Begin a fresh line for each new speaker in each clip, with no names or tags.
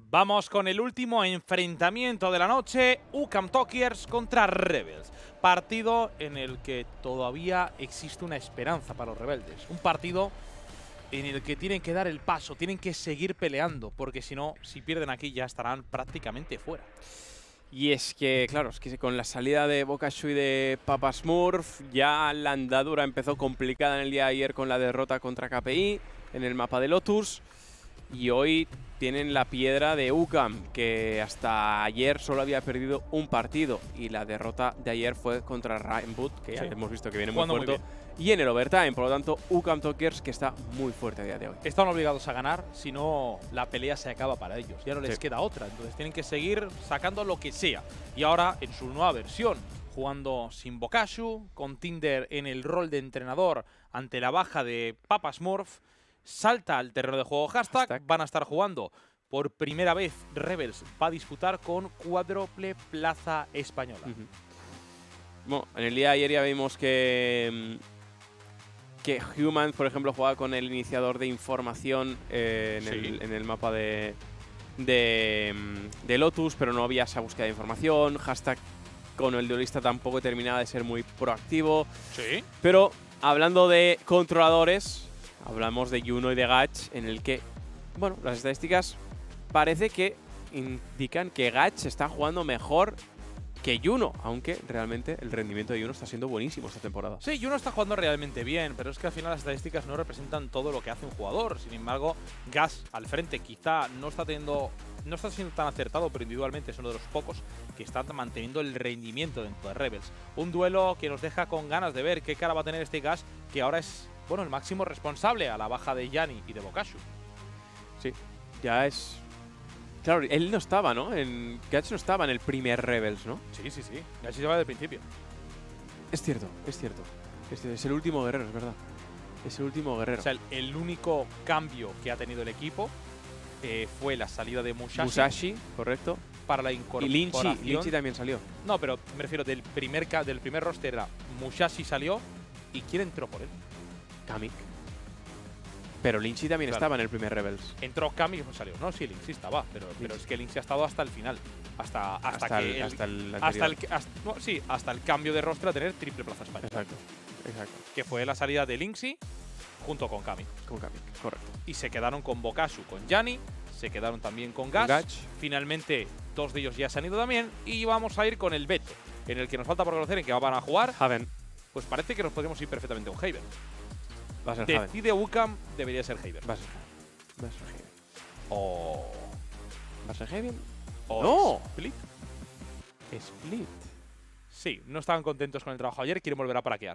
Vamos con el último enfrentamiento de la noche, UCAM Talkers contra Rebels. Partido en el que todavía existe una esperanza para los rebeldes. Un partido en el que tienen que dar el paso, tienen que seguir peleando, porque si no, si pierden aquí ya estarán prácticamente fuera.
Y es que, claro, es que con la salida de Bokasu y de Papa Smurf, ya la andadura empezó complicada en el día de ayer con la derrota contra KPI en el mapa de Lotus. Y hoy tienen la piedra de UCAM, que hasta ayer solo había perdido un partido. Y la derrota de ayer fue contra Rainboot, que ya hemos visto que viene muy fuerte. Y en el overtime, por lo tanto, UCAM Talkers que está muy fuerte a día de hoy.
Están obligados a ganar, si no la pelea se acaba para ellos. Ya no les queda otra, entonces tienen que seguir sacando lo que sea. Y ahora, en su nueva versión, jugando sin Bokasu, con Tinder en el rol de entrenador ante la baja de Papa Smurf, salta al terreno de juego Hashtag. Van a estar jugando por primera vez. Rebels va a disputar con cuádruple plaza española.
Bueno, en el día de ayer ya vimos que Human, por ejemplo, jugaba con el iniciador de información en el mapa de Lotus, pero no había esa búsqueda de información. Hashtag con el duelista tampoco terminaba de ser muy proactivo.
Sí.
Pero hablando de controladores, hablamos de Juno y de Gach, en el que, bueno, las estadísticas parece que indican que Gach está jugando mejor que Juno, aunque realmente el rendimiento de Juno está siendo buenísimo esta temporada.
Sí, Juno está jugando realmente bien, pero es que al final las estadísticas no representan todo lo que hace un jugador. Sin embargo, Gas al frente quizá no está siendo tan acertado, pero individualmente es uno de los pocos que está manteniendo el rendimiento dentro de Rebels. Un duelo que nos deja con ganas de ver qué cara va a tener este Gas, que ahora es, bueno, el máximo responsable a la baja de Yanni y de Bokasu.
Sí, ya es... Claro, él no estaba, ¿no? Gach no estaba en el primer Rebels, ¿no?
Sí, sí, sí. Gach se va desde el principio.
Es cierto, es cierto. Es el último guerrero, es verdad. Es el último guerrero.
O sea, el único cambio que ha tenido el equipo fue la salida de Musashi.
Musashi, correcto.
Para la incorporación.
Y Lynchy también salió.
No, pero me refiero del primer roster era Musashi salió y ¿quién entró por él?
Kamik. Pero Lynchy también estaba en el primer Rebels.
Entró Kamik y no salió. No, sí, Lynchy estaba, pero es que Lynchy ha estado hasta el final. Hasta el cambio de roster a tener triple plaza España.
Exacto.
Que fue la salida de Lynchy junto con Kamik.
Correcto.
Y se quedaron con Bokasu, con Yanni, se quedaron también con Gach. Finalmente, dos de ellos ya se han ido también. Y vamos a ir con el veto, en el que nos falta por conocer en qué van a jugar.
Haven.
Pues parece que nos podemos ir perfectamente con Haven.
Va a ser
Decide UCAM, debería ser Haven.
Va a ser Haven.
O...
¿Va a ser Haven?
O
¡No!
Split.
Split.
Sí, no estaban contentos con el trabajo ayer, quieren volver a paraquear.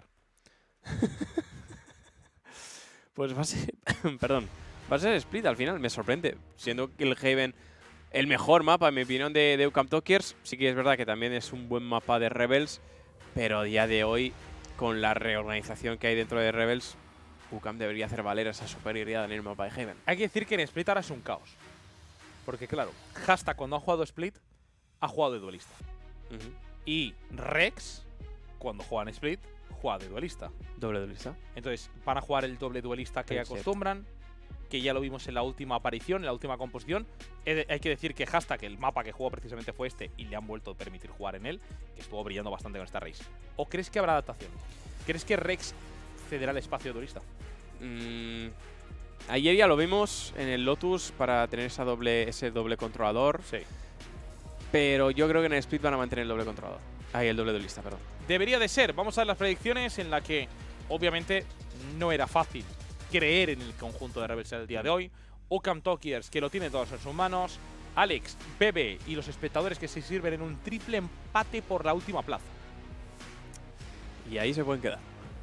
Pues va a ser... Perdón. Va a ser Split al final, me sorprende. Siendo que el Haven, el mejor mapa, en mi opinión, de UCAM Talkers. Sí que es verdad que también es un buen mapa de Rebels. Pero a día de hoy, con la reorganización que hay dentro de Rebels, UCAM debería hacer valer esa superioridad en el mapa de Haven.
Hay que decir que en Split ahora es un caos. Porque claro, Hashtag cuando ha jugado Split, ha jugado de duelista. Y Rex, cuando juega en Split, juega de duelista.
¿Doble duelista?
Entonces, van a jugar el doble duelista que acostumbran, que ya lo vimos en la última aparición, en la última composición. Hay que decir que Hashtag, el mapa que jugó precisamente fue este, y le han vuelto a permitir jugar en él, que estuvo brillando bastante con esta race. ¿O crees que habrá adaptación? ¿Crees que Rex cederá el espacio de duelista?
Ayer ya lo vimos en el Lotus para tener ese doble controlador.
Sí.
Pero yo creo que en el Split van a mantener el doble controlador. El doble duelista, perdón.
Debería de ser. Vamos a ver las predicciones en la que, obviamente, no era fácil creer en el conjunto de Rebels el día de hoy. UCAM Talkers, que lo tiene todos en sus manos. Alex, Bebe y los espectadores que se sirven en un triple empate por la última plaza.
Y ahí se pueden quedar.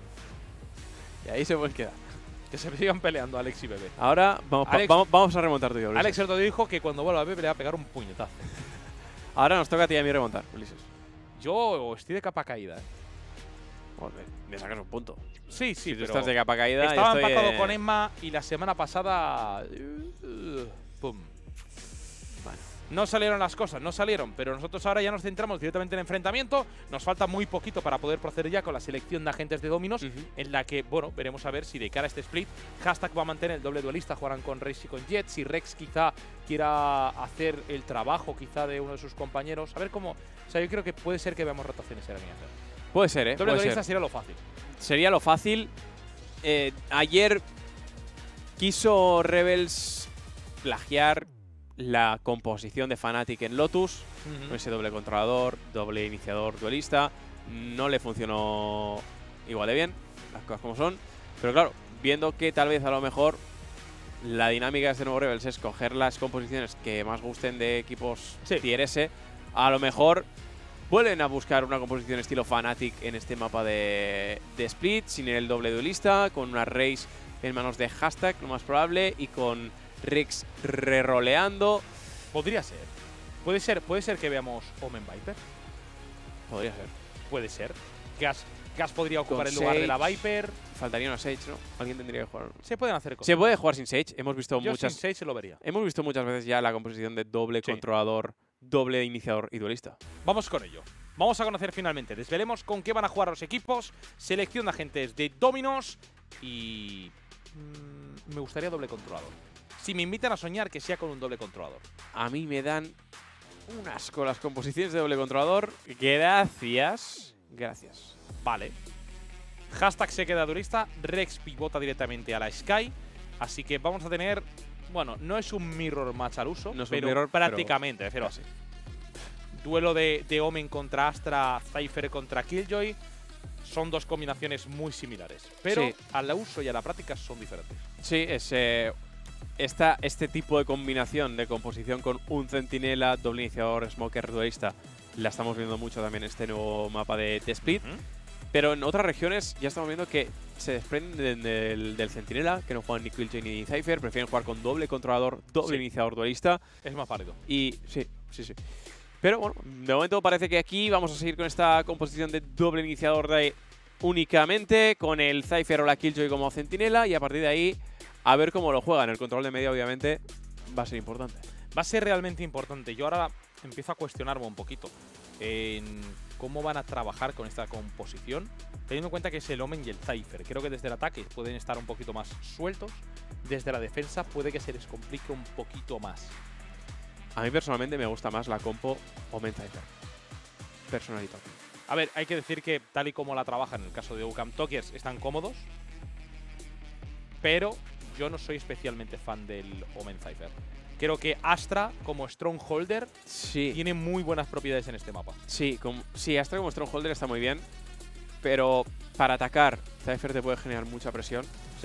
Que se sigan peleando Alex y Bebe.
Ahora vamos a remontar tú y yo, Ulises.
Alex Herto dijo que cuando vuelva a Bebe le va a pegar un puñetazo.
Ahora nos toca a ti y a mí remontar, Ulises.
Yo estoy de capa caída.
Joder, me sacas un punto.
Sí,
Si tú
pero
estás de capa caída,
estaba empatado con Emma y la semana pasada... ¡pum!
Bueno,
No salieron las cosas, no salieron, pero nosotros ahora ya nos centramos directamente en el enfrentamiento. Nos falta muy poquito para poder proceder ya con la selección de agentes de Dominos, en la que, bueno, veremos a ver si de cara a este split, Hashtag va a mantener el doble duelista, jugarán con Rex y con Jet. Si Rex quizá quiera hacer el trabajo quizá de uno de sus compañeros, a ver cómo… O sea, yo creo que puede ser que veamos rotaciones en la línea.
Puede ser, ¿eh?
Doble duelista sería lo fácil.
Sería lo fácil. Ayer quiso Rebels plagiar la composición de Fnatic en Lotus, con ese doble controlador, doble iniciador, duelista. No le funcionó igual de bien, las cosas como son. Pero claro, viendo que tal vez a lo mejor la dinámica de este nuevo Rebels es coger las composiciones que más gusten de equipos Tier S, a lo mejor vuelven a buscar una composición estilo Fnatic en este mapa de Split, sin el doble duelista, con una Raze en manos de Hashtag, lo más probable, y con Rex reroleando.
Podría ser. Puede ser que veamos Omen Viper.
Podría ser.
Puede ser. Gas podría ocupar
Con
el lugar
Sage,
de la Viper.
Faltaría una Sage, ¿no? Alguien tendría que jugar.
Se pueden hacer cosas.
Se puede jugar sin Sage. Hemos visto
Yo
muchas.
sin Sage se lo vería.
Hemos visto muchas veces ya la composición de doble controlador, doble iniciador y duelista.
Vamos con ello. Vamos a conocer finalmente. Desvelemos con qué van a jugar los equipos. Selección de agentes de Dominos. Y me gustaría doble controlador. Si me invitan a soñar, que sea con un doble controlador.
A mí me dan un asco las composiciones de doble controlador. Gracias. Gracias.
Vale. Hashtag se queda duelista. Rex pivota directamente a la Sky. Así que vamos a tener… Bueno, no es un mirror match al uso,
no es
pero
un mirror,
prácticamente, pero así. Duelo de Omen contra Astra, Cypher contra Killjoy. Son dos combinaciones muy similares, pero al uso y a la práctica son diferentes.
Sí, es… este tipo de combinación de composición con un centinela, doble iniciador, smoker, duelista, la estamos viendo mucho también en este nuevo mapa de Split. Pero en otras regiones ya estamos viendo que se desprenden del centinela, que no juegan ni Killjoy ni Cypher, prefieren jugar con doble controlador, doble iniciador, duelista.
Es más válido.
Y sí. Pero bueno, de momento parece que aquí vamos a seguir con esta composición de doble iniciador únicamente, con el Cypher o la Killjoy como centinela, y a partir de ahí a ver cómo lo juegan. El control de media obviamente va a ser importante.
Va a ser realmente importante. Yo ahora empiezo a cuestionarme un poquito en cómo van a trabajar con esta composición, teniendo en cuenta que es el Omen y el Cypher. Creo que desde el ataque pueden estar un poquito más sueltos. Desde la defensa puede que se les complique un poquito más.
A mí personalmente me gusta más la compo Omen Cypher. Personalito.
A ver, hay que decir que tal y como la trabajan en el caso de UCAM Tokers están cómodos, pero yo no soy especialmente fan del Omen Cypher. Creo que Astra, como Strongholder, tiene muy buenas propiedades en este mapa.
Sí, Astra como Strongholder está muy bien, pero para atacar, Cypher te puede generar mucha presión.
Sí.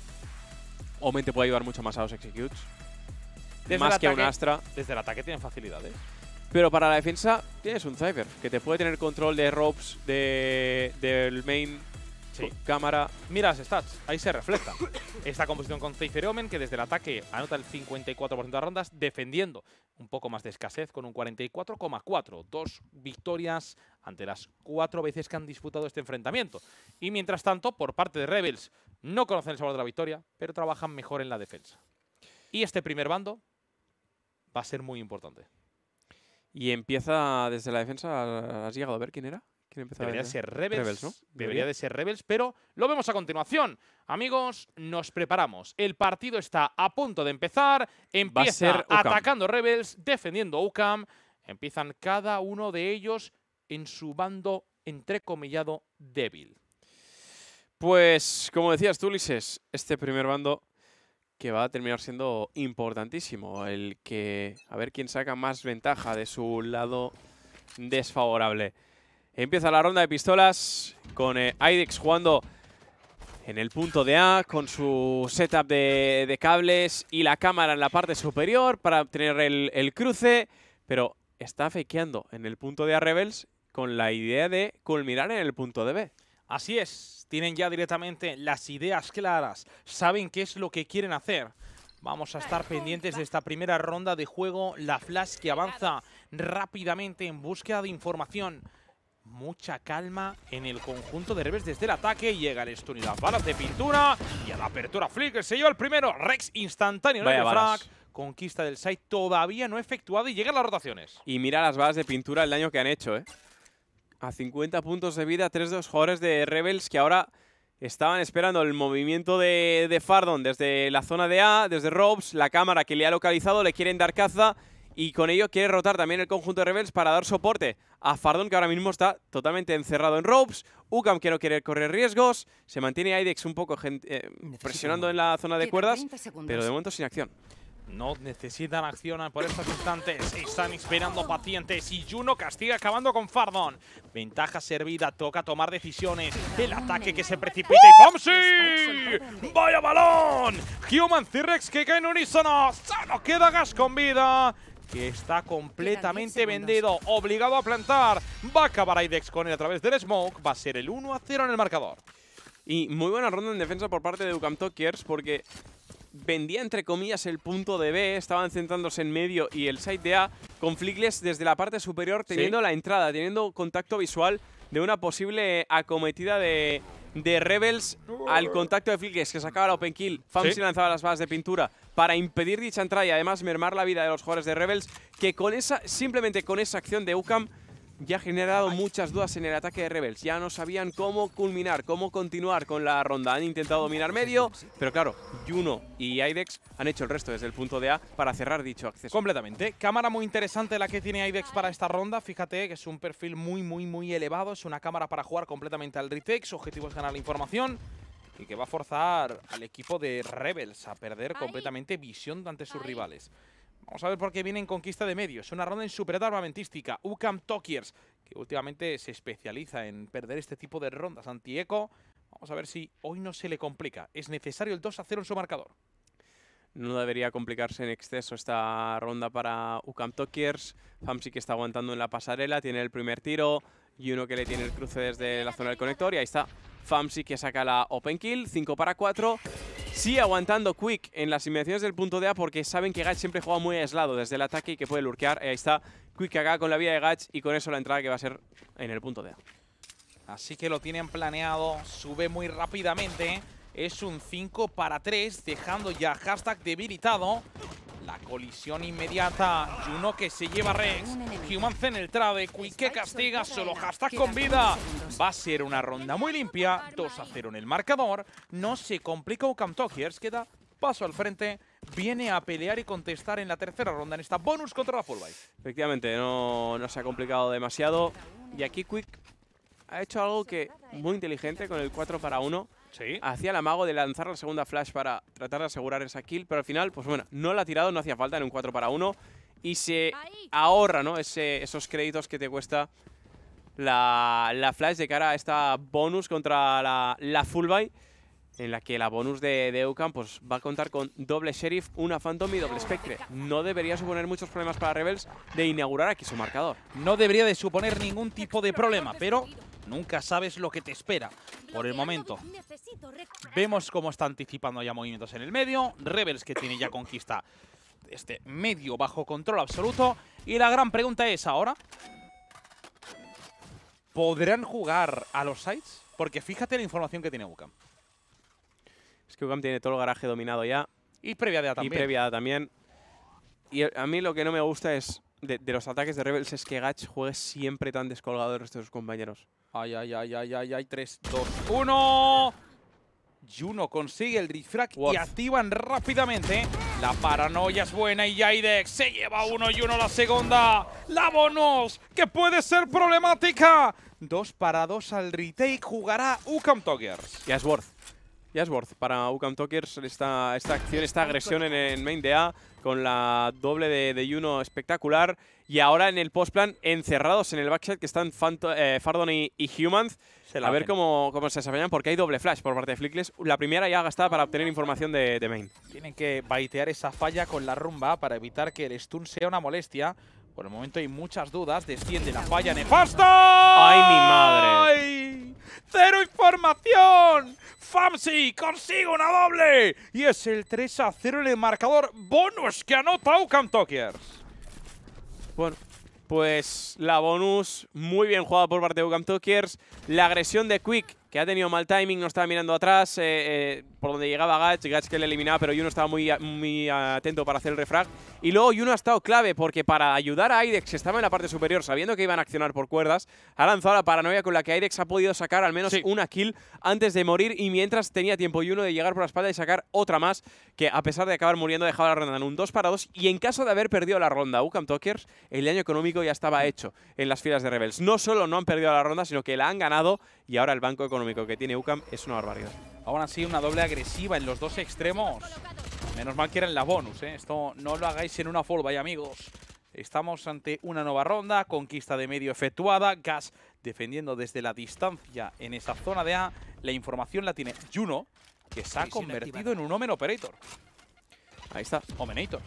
Omen te puede ayudar mucho más a los executes.
Desde
más
que
un Astra.
Desde el ataque tienen facilidades.
Pero para la defensa tienes un Cypher, que te puede tener control de ropes, del main, cámara.
Mira las stats, ahí se refleja. Esta composición con Cypher y Omen, que desde el ataque anota el 54% de rondas, defendiendo un poco más de escasez con un 44,4. 2 victorias ante las 4 veces que han disputado este enfrentamiento. Y mientras tanto, por parte de Rebels, no conocen el sabor de la victoria, pero trabajan mejor en la defensa. Y este primer bando va a ser muy importante.
Y empieza desde la defensa. ¿Has llegado a ver quién era?
Debería ser Rebels,
¿no?
Debería de ser Rebels, pero lo vemos a continuación. Amigos, nos preparamos. El partido está a punto de empezar. Empieza atacando Rebels, defendiendo UCAM. Empiezan cada uno de ellos en su bando entrecomillado débil.
Pues, como decías tú, Ulises, este primer bando que va a terminar siendo importantísimo. El que… A ver quién saca más ventaja de su lado desfavorable. Empieza la ronda de pistolas con IDEX jugando en el punto de A con su setup de cables y la cámara en la parte superior para obtener el cruce, pero está fakeando en el punto de A Rebels con la idea de culminar en el punto de B.
Así es, tienen ya directamente las ideas claras, saben qué es lo que quieren hacer. Vamos a estar pendientes de esta primera ronda de juego, la Flash que avanza rápidamente en búsqueda de información. Mucha calma en el conjunto de Rebels desde el ataque. Llega el stun y las balas de pintura. Y a la apertura Flicker se lleva el primero. Rex instantáneo en el frag. conquista del site todavía no efectuada y llegan las rotaciones.
Y mira las balas de pintura, el daño que han hecho, ¿eh? A 50 puntos de vida, 3 de los jugadores de Rebels que ahora estaban esperando el movimiento de Fardon desde la zona de A, desde Robes, la cámara que le ha localizado, le quieren dar caza y con ello quiere rotar también el conjunto de Rebels para dar soporte a Fardon, que ahora mismo está totalmente encerrado en Robes. UCAM que no quiere correr riesgos, se mantiene IDEX un poco presionando en la zona de cuerdas, pero de momento sin acción.
No necesitan acción por estos instantes. Están esperando pacientes. Y Juno castiga acabando con Fardon. Ventaja servida. Toca tomar decisiones. El ataque que se precipita. ¡Y FamSi! ¡Vaya balón! Human T-Rex que cae en unísono. Solo queda Gas con vida, que está completamente vendido. Obligado a plantar. Va a acabar IDEX con él a través del smoke. Va a ser el 1-0 en el marcador.
Y muy buena ronda en defensa por parte de UCAM Talkers, porque vendía entre comillas el punto de B, estaban centrándose en medio y el side de A, con Flickless desde la parte superior teniendo la entrada, teniendo contacto visual de una posible acometida de Rebels al contacto de Flickless, que sacaba la open kill. FamSi lanzaba las balas de pintura para impedir dicha entrada y además mermar la vida de los jugadores de Rebels, que con simplemente con esa acción de UCAM ya ha generado muchas dudas en el ataque de Rebels. Ya no sabían cómo culminar, cómo continuar con la ronda. Han intentado dominar medio, pero claro, Juno y IDEX han hecho el resto desde el punto de A para cerrar dicho acceso.
Completamente. Cámara muy interesante la que tiene IDEX para esta ronda. Fíjate que es un perfil muy elevado. Es una cámara para jugar completamente al retake. Su objetivo es ganar la información y que va a forzar al equipo de Rebels a perder completamente visión ante sus rivales. Vamos a ver por qué viene en conquista de medio. Es una ronda en superioridad armamentística. UCAM Talkers, que últimamente se especializa en perder este tipo de rondas anti-eco. Vamos a ver si hoy no se le complica. Es necesario el 2-0 en su marcador.
No debería complicarse en exceso esta ronda para UCAM Talkers. FamSi que está aguantando en la pasarela, tiene el primer tiro. Y uno que le tiene el cruce desde la zona del conector. Y ahí está FamSi que saca la open kill, 5 para 4. Sigue aguantando Quick en las inmediaciones del punto de A porque saben que Gatch siempre juega muy aislado desde el ataque y que puede lurkear. Ahí está Quick acá con la vida de Gatch y con eso la entrada que va a ser en el punto de A.
Así que lo tienen planeado, sube muy rápidamente. Es un 5 para 3, dejando ya hashtag debilitado. La colisión inmediata. Juno que se lleva Rex. Human en el trade. Quick que castiga. Solo hashtag con vida. Va a ser una ronda muy limpia. 2-0 en el marcador. No se complica UCAM Talkers. Queda paso al frente. Viene a pelear y contestar en la tercera ronda en esta bonus contra la Fullbite.
Efectivamente, no se ha complicado demasiado. Y aquí Quick ha hecho algo que muy inteligente con el 4 para 1.
Sí.
Hacía el amago de lanzar la segunda flash para tratar de asegurar esa kill, pero al final, pues bueno, no la ha tirado, no hacía falta en un 4 para 1 y se ahorra, ¿no? Esos créditos que te cuesta la flash de cara a esta bonus contra la Fullbite, en la que la bonus de UCAM pues, va a contar con doble Sheriff, una Phantom y doble Spectre. No debería suponer muchos problemas para Rebels de inaugurar aquí su marcador.
No debería de suponer ningún tipo de problema, pero nunca sabes lo que te espera. Por el momento, vemos cómo está anticipando ya movimientos en el medio. Rebels que tiene ya conquista este medio bajo control absoluto. Y la gran pregunta es ahora, ¿podrán jugar a los sites? Porque fíjate la información que tiene UCAM.
Es que UCAM tiene todo el garaje dominado ya.
Y previa de A también.
Y previa de A también. Y a mí lo que no me gusta es de los ataques de Rebels es que Gatch juegue siempre tan descolgado del resto de sus compañeros.
Ay, 3, 2, 1. Juno consigue el refrag y activan rápidamente. La paranoia es buena y IDEX se lleva 1 y 1 la segunda. La bonus, que puede ser problemática. 2 para 2 al retake. Jugará UCAM Talkers.
Ya es worth para UCAM Talkers esta acción, esta agresión en main de A, con la doble de Juno espectacular. Y ahora en el postplan, encerrados en el backside, que están Fardon y Humans. A ver cómo se desapañan, porque hay doble flash por parte de Flickless. La primera ya gastada para obtener información de main. Tienen
que baitear esa falla con la rumba para evitar que el stun sea una molestia. Por el momento hay muchas dudas. Desciende la falla nefasta.
¡Ay, mi madre!
¡Ay! ¡Cero información! FamSi consigue una doble. Y es el 3-0 en el marcador bonus que anota UCAM Talkers.
Bueno, pues la bonus muy bien jugada por parte de UCAM Talkers. La agresión de Quick que ha tenido mal timing, no estaba mirando atrás, por donde llegaba Gach que le eliminaba, pero Juno estaba muy atento para hacer el refrag. Y luego Juno ha estado clave, porque para ayudar a Aidex, que estaba en la parte superior, sabiendo que iban a accionar por cuerdas, ha lanzado la paranoia con la que Aidex ha podido sacar al menos una kill antes de morir, y mientras tenía tiempo Juno de llegar por la espalda y sacar otra más, que a pesar de acabar muriendo dejaba la ronda en un 2-2, y en caso de haber perdido la ronda UCAM Talkers, el daño económico ya estaba hecho en las filas de Rebels. No solo no han perdido la ronda, sino que la han ganado, y ahora el banco económico que tiene UCAM es una barbaridad.
Aún así, una doble agresiva en los dos extremos. Menos mal que era en la bonus, ¿eh? Esto no lo hagáis en una full, vaya amigos. Estamos ante una nueva ronda, conquista de medio efectuada. Gas defendiendo desde la distancia en esa zona de A. La información la tiene Juno, que se ha convertido en un Omen Operator.
Ahí está.
Omenator.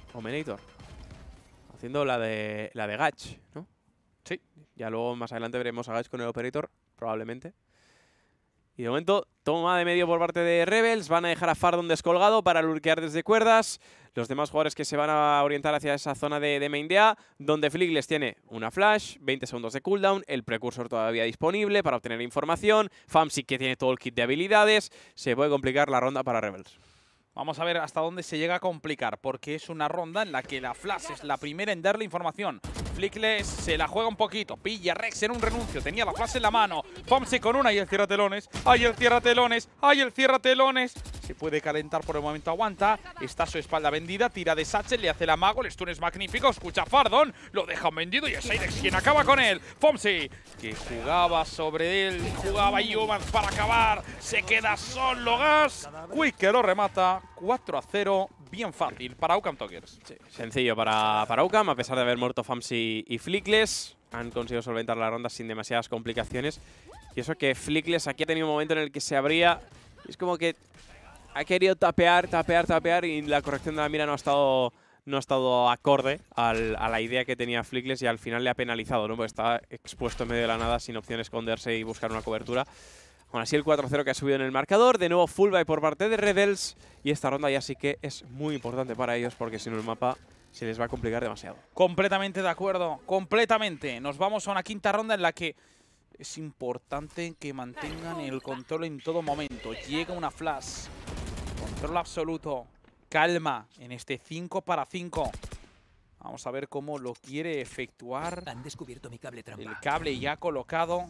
Haciendo la de Gach, ¿no?
Sí.
Ya luego más adelante veremos a Gach con el Operator, probablemente. Y de momento, toma de medio por parte de Rebels. Van a dejar a Fardon descolgado para lurkear desde cuerdas. Los demás jugadores que se van a orientar hacia esa zona de main de A, donde Flickles tiene una flash, 20 segundos de cooldown, el precursor todavía disponible para obtener información, Famsi que tiene todo el kit de habilidades. Se puede complicar la ronda para Rebels.
Vamos a ver hasta dónde se llega a complicar, porque es una ronda en la que la Flash es la primera en darle información. Flickles se la juega un poquito, pilla Rex en un renuncio, tenía la Flash en la mano. Famsi con una y el cierratelones, ¡ay el cierratelones! ¡Ay el cierratelones! Se puede calentar por el momento, aguanta. Está a su espalda vendida, tira de Satchel, le hace el amago, el stun es magnífico. Escucha a Fardon, lo dejan vendido y es Aidex quien acaba con él. Famsi, que jugaba sobre él, jugaba Humans para acabar. Se queda solo Gas. Quick que lo remata, 4-0, bien fácil para UCAM Talkers.
Sí, sencillo para UCAM, a pesar de haber muerto Famsi y Flickles. Han conseguido solventar la ronda sin demasiadas complicaciones. Y eso que Flickles aquí ha tenido un momento en el que se abría. Es como que ha querido tapear y la corrección de la mira no ha estado acorde a la idea que tenía Flickles, y al final le ha penalizado, ¿no? Porque estaba expuesto en medio de la nada sin opción de esconderse y buscar una cobertura. Aún así el 4-0 que ha subido en el marcador, de nuevo full buy por parte de Rebels, y esta ronda ya sí que es muy importante para ellos, porque si no el mapa se les va a complicar demasiado.
Completamente de acuerdo, completamente. Nos vamos a una quinta ronda en la que es importante que mantengan el control en todo momento. Llega una flash, control absoluto, calma en este 5 para 5. Vamos a ver cómo lo quiere efectuar.
Han descubierto mi cable trampa.
El cable ya colocado.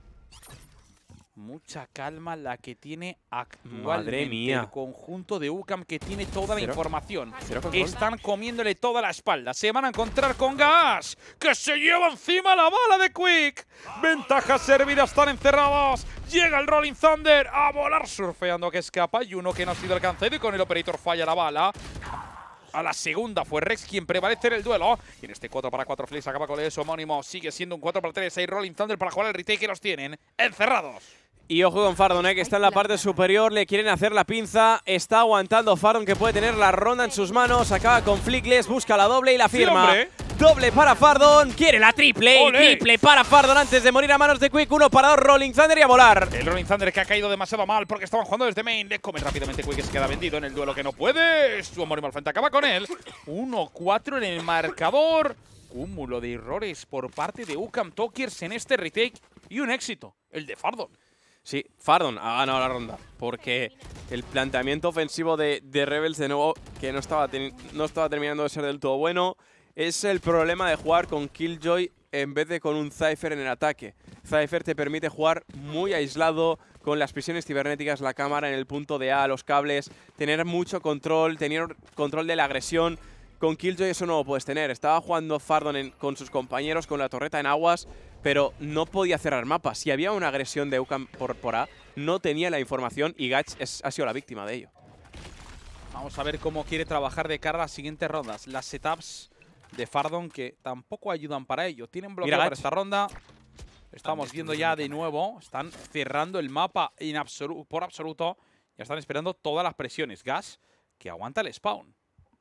Mucha calma la que tiene actualmente.
Madre mía.
El conjunto de UCAM, que tiene toda la información.
Control.
Están comiéndole toda la espalda. Se van a encontrar con Gas, que se lleva encima la bala de Quick. Ventaja servida, están encerrados. Llega el Rolling Thunder a volar surfeando, que escapa. Y uno que no ha sido alcanzado, y con el Operator falla la bala. A la segunda fue Rex quien prevalece en el duelo. Y en este 4 para 4 Flickles acaba con eso homónimo. Sigue siendo un 4 para 3. Hay Rolling Thunder para jugar el retake, que los tienen encerrados.
Y ojo con Fardon, que está en la parte superior, le quieren hacer la pinza. Está aguantando Fardon, que puede tener la ronda en sus manos. Acaba con Flickles, busca la doble y la firma.
Sí,
doble para Fardon, quiere la triple. Y triple para Fardon antes de morir a manos de Quick. 1 para 2, Rolling Thunder y a volar.
El Rolling Thunder, que ha caído demasiado mal porque estaban jugando desde main. Le come rápidamente Quick, que se queda vendido en el duelo, que no puede. Su homónimo al frente acaba con él. 1-4 en el marcador. Cúmulo de errores por parte de UCAM Talkers en este retake. Y un éxito, el de Fardon.
Sí, Fardon ha ganado la ronda, porque el planteamiento ofensivo de Rebels, de nuevo, que no estaba terminando de ser del todo bueno, es el problema de jugar con Killjoy en vez de con un Cypher en el ataque. Cypher te permite jugar muy aislado, con las prisiones cibernéticas, la cámara en el punto de A, los cables, tener mucho control, tener control de la agresión. Con Killjoy eso no lo puedes tener. Estaba jugando Fardon con sus compañeros, con la torreta en aguas, pero no podía cerrar mapas. Si había una agresión de UCAM por A, no tenía la información, y Gach ha sido la víctima de ello.
Vamos a ver cómo quiere trabajar de cara a las siguientes rondas. Las setups de Fardon, que tampoco ayudan para ello. Tienen bloqueo para esta ronda. Estamos viendo ya de nuevo. Están cerrando el mapa por absoluto. Ya están esperando todas las presiones. Gas, que aguanta el spawn.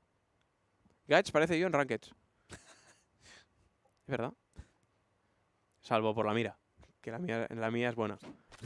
Gach parece yo en Rankeds. ¿Es verdad? Salvo por la mira, que la mía es buena.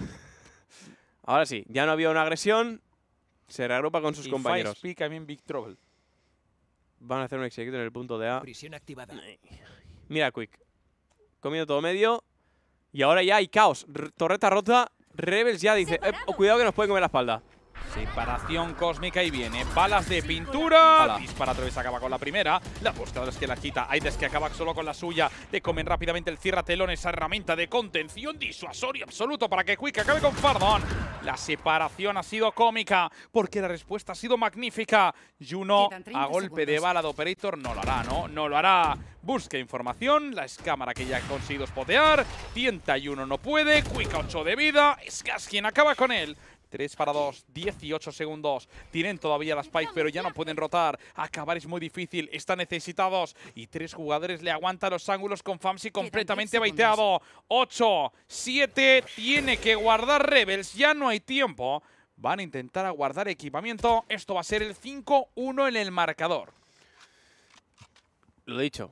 Ahora sí, ya no había una agresión. Se reagrupa con sus compañeros.
Speak, I'm in big trouble.
Van a hacer un execute en el punto de A.
Prisión activada.
Mira Quick. Comiendo todo medio. Y ahora ya hay caos. Torreta rota. Rebels ya dice, cuidado que nos pueden comer la espalda.
Separación cósmica y viene. Balas de pintura.
Ala.
Dispara otra vez, acaba con la primera. La buscadora es que la quita. Aides que acaba solo con la suya. Le comen rápidamente el cierra telón. Esa herramienta de contención disuasorio absoluto para que Quick acabe con Fardon. La separación ha sido cómica porque la respuesta ha sido magnífica. Juno a golpe de bala de Operator no lo hará, ¿no? No lo hará. Busca información. La escámara que ya ha conseguido spotear. Tienta Juno, no puede. Quick a 8 de vida. Es Gas quien acaba con él. 3 para 2, 18 segundos. Tienen todavía la Spike, pero ya no pueden rotar. Acabar es muy difícil, están necesitados. Y 3 jugadores le aguantan los ángulos con Famsi completamente baiteado. 8, 7, tiene que guardar Rebels, ya no hay tiempo. Van a intentar guardar equipamiento. Esto va a ser el 5-1 en el marcador.
Lo dicho.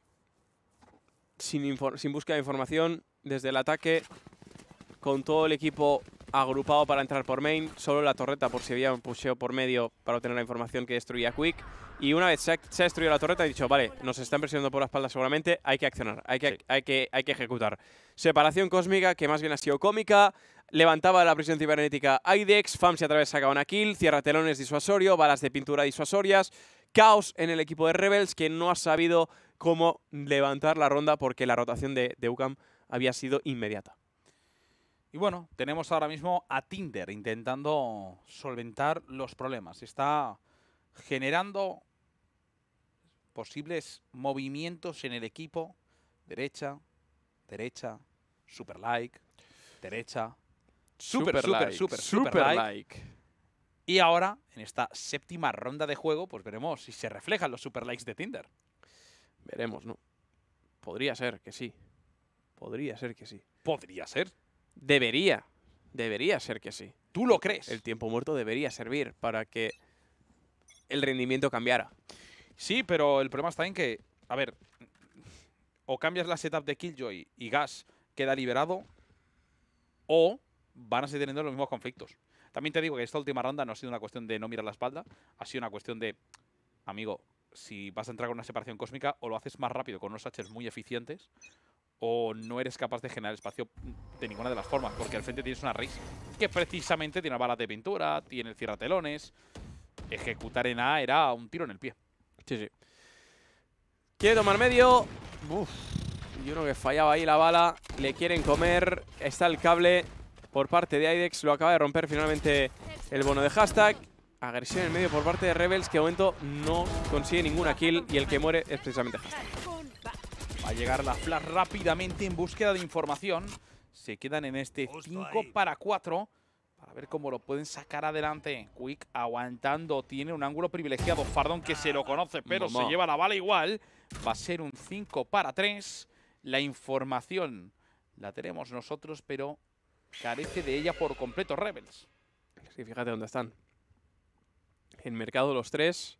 Sin búsqueda de información, desde el ataque, con todo el equipo agrupado para entrar por main, solo la torreta por si había un pusheo por medio para obtener la información que destruía Quick. Y una vez se ha destruido la torreta, he dicho, vale, nos están presionando por la espalda seguramente, hay que accionar, hay que ejecutar. Separación cósmica, que más bien ha sido cómica, levantaba la prisión cibernética Aidex, Famsi a través saca una kill, cierra telones disuasorio, balas de pintura disuasorias, caos en el equipo de Rebels, que no ha sabido cómo levantar la ronda porque la rotación de UCAM había sido inmediata.
Y bueno, tenemos ahora mismo a Tinder intentando solventar los problemas. Está generando posibles movimientos en el equipo. Derecha, derecha, super like, derecha, super like. Y ahora, en esta séptima ronda de juego, pues veremos si se reflejan los super likes de Tinder.
Veremos, ¿no? Podría ser que sí. Podría ser que sí.
Podría ser.
Debería ser que sí.
¿Tú lo crees?
El tiempo muerto debería servir para que el rendimiento cambiara.
Sí, pero el problema está en que, a ver, o cambias la setup de Killjoy y Gas queda liberado, o van a seguir teniendo los mismos conflictos. También te digo que esta última ronda no ha sido una cuestión de no mirar la espalda, ha sido una cuestión de, amigo, si vas a entrar con una separación cósmica, o lo haces más rápido con unos Hatchers muy eficientes, o no eres capaz de generar espacio de ninguna de las formas, porque al frente tienes una Raze que precisamente tiene balas de pintura, tiene el cierratelones. Ejecutar en A era un tiro en el pie.
Sí, sí. Quiere tomar medio. Uf. Y uno que fallaba ahí la bala. Le quieren comer. Está el cable por parte de Aidex. Lo acaba de romper finalmente el bono de hashtag. Agresión en medio por parte de Rebels, que de momento no consigue ninguna kill. Y el que muere es precisamente hashtag.
Va a llegar la flash rápidamente en búsqueda de información. Se quedan en este 5 para 4. Para ver cómo lo pueden sacar adelante. Quick aguantando. Tiene un ángulo privilegiado. Fardon que se lo conoce, pero se lleva la bala igual. Va a ser un 5 para 3. La información la tenemos nosotros, pero carece de ella por completo Rebels.
Sí, fíjate dónde están. En mercado los tres.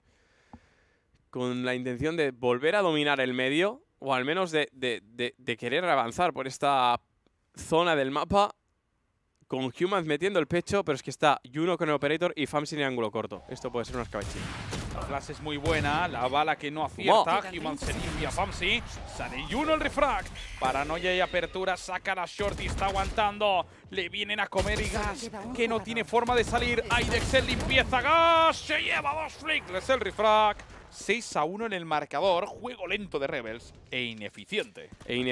Con la intención de volver a dominar el medio. O al menos de querer avanzar por esta zona del mapa. Con Humans metiendo el pecho, pero es que está Juno con el Operator y Famsi en ángulo corto. Esto puede ser una escabechina.
La flash es muy buena, la bala que no acierta. Humans se limpia Famsi. Sale Juno el refrag. Paranoia y apertura, saca la short y está aguantando. Le vienen a comer y Gas, que no tiene forma de salir. Aidex en limpieza, Gas se lleva 2 flicks. El refrag. 6-1 en el marcador. Juego lento de Rebels e ineficiente.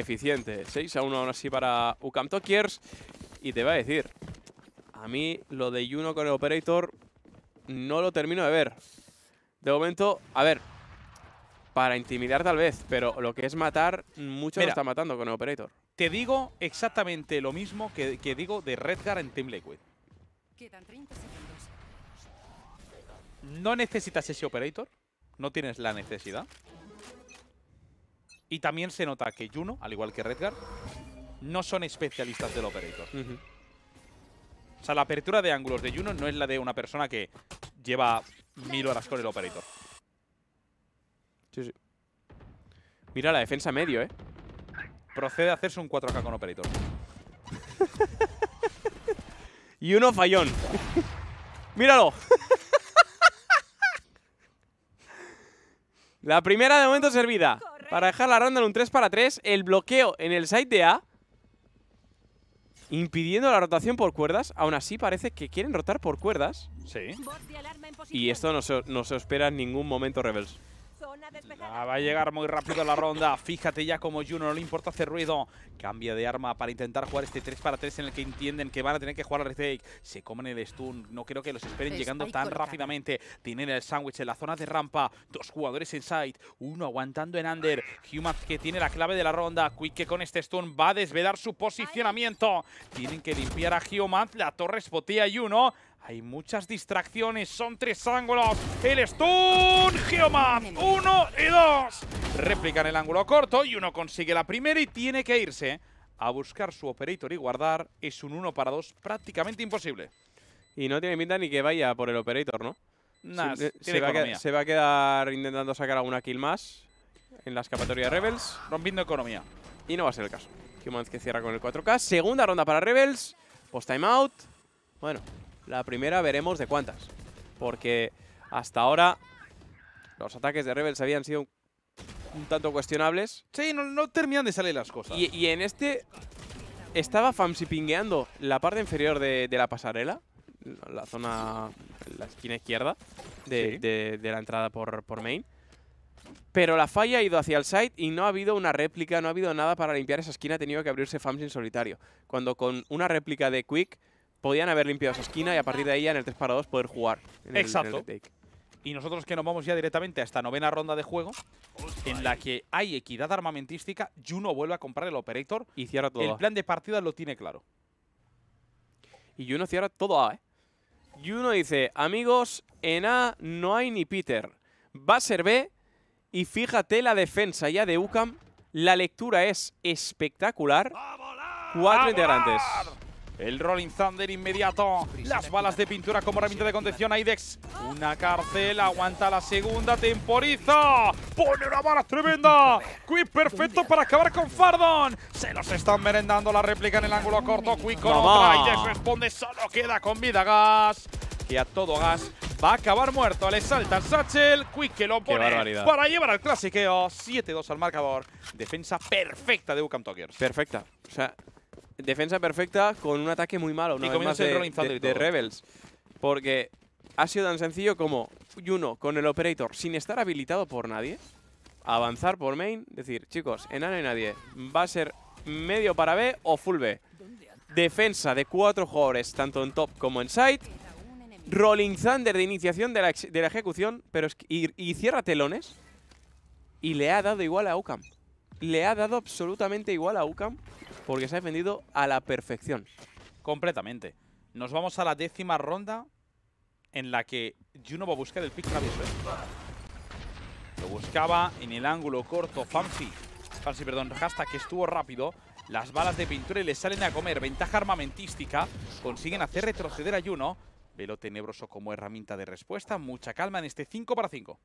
6-1 aún así para UCAM Tokiers. Y te voy a decir, a mí lo de Juno con el Operator no lo termino de ver. De momento, a ver, para intimidar tal vez, pero lo que es matar, mucho lo está matando con el Operator.
Te digo exactamente lo mismo que digo de Redgar en Team Liquid.
Quedan 30 segundos.
No necesitas ese Operator, no tienes la necesidad. Y también se nota que Juno, al igual que Redgar, no son especialistas del Operator. O sea, la apertura de ángulos de Juno no es la de una persona que lleva 1000 horas con el Operator.
Sí, sí. Mira la defensa medio, ¿eh?
Procede a hacerse un 4K con Operator.
Y uno fallón. ¡Míralo! La primera de momento servida. Para dejar la ronda en un 3 para 3. El bloqueo en el side de A. impidiendo la rotación por cuerdas. Aún así parece que quieren rotar por cuerdas.
Sí.
Y esto no se espera en ningún momento Rebels.
Va a llegar muy rápido la ronda. Fíjate ya como Juno no le importa hacer ruido. Cambia de arma para intentar jugar este 3 para 3 en el que entienden que van a tener que jugar al retake. Se comen el stun. No creo que los esperen llegando tan rápidamente. Tienen el sándwich en la zona de rampa. 2 jugadores en side. Uno aguantando en under. Human que tiene la clave de la ronda. Quick que con este stun va a desvelar su posicionamiento. Tienen que limpiar a Human. La torre spotea y uno. Hay muchas distracciones, son 3 ángulos. El stun, Geoman, 1 y 2. Replican el ángulo corto y uno consigue la primera y tiene que irse a buscar su operator y guardar. Es un 1 para 2 prácticamente imposible.
Y no tiene pinta ni que vaya por el operator, ¿no?
Nah,
se va a quedar intentando sacar alguna kill más en la escapatoria de Rebels.
Rompiendo economía.
Y no va a ser el caso. Humans que cierra con el 4K. Segunda ronda para Rebels. Post timeout. Bueno, la primera veremos de cuántas. Porque hasta ahora los ataques de Rebels habían sido un tanto cuestionables.
Sí, no terminan de salir las cosas.
Y en este estaba Famsi pingueando la parte inferior de la pasarela. La zona, la esquina izquierda de la entrada por main. Pero la falla ha ido hacia el side y no ha habido una réplica, no ha habido nada para limpiar esa esquina. Ha tenido que abrirse Famsi en solitario. Cuando con una réplica de Quick podían haber limpiado esa esquina y a partir de ahí en el 3 para 2 poder jugar.
Exacto. Y nosotros que nos vamos ya directamente a esta novena ronda de juego, en la que hay equidad armamentística, Juno vuelve a comprar el operator
Y cierra todo.
El plan de partida lo tiene claro.
Y Juno cierra todo A, ¿eh? Juno dice, amigos, en A no hay ni Peter. Va a ser B y fíjate la defensa ya de UCAM. La lectura es espectacular. 4 integrantes.
El Rolling Thunder inmediato. Las balas de pintura como herramienta de contención. Aidex. Una cárcel. Aguanta la segunda. Temporiza. Pone una bala tremenda. Quick perfecto para acabar con Fardon. Se los están merendando la réplica en el ángulo corto. Quick con otra. Aidex responde. Solo queda con vida Gas. Que a todo gas va a acabar muerto. Le salta el Satchel. Quick que lo pone para llevar al clasiqueo. 7-2 al marcador. Defensa perfecta de UCAM Talkers.
Perfecta. O sea, defensa perfecta con un ataque muy malo. Una vez más de Rebels. Porque ha sido tan sencillo como Juno con el operator sin estar habilitado por nadie. Avanzar por main. Decir, chicos, en A no hay nadie. Va a ser medio para B o full B. Defensa de 4 jugadores, tanto en top como en side. Rolling Thunder de iniciación de la ejecución. Pero es que, y cierra telones. Y le ha dado igual a UCAM. Le ha dado absolutamente igual a UCAM. Porque se ha defendido a la perfección.
Completamente. Nos vamos a la 10ª ronda en la que Juno va a buscar el pick travieso. Lo buscaba en el ángulo corto. Famsi, perdón, Hashtag que estuvo rápido. Las balas de pintura y le salen a comer. Ventaja armamentística. Consiguen hacer retroceder a Juno. Velo tenebroso como herramienta de respuesta. Mucha calma en este 5 para 5.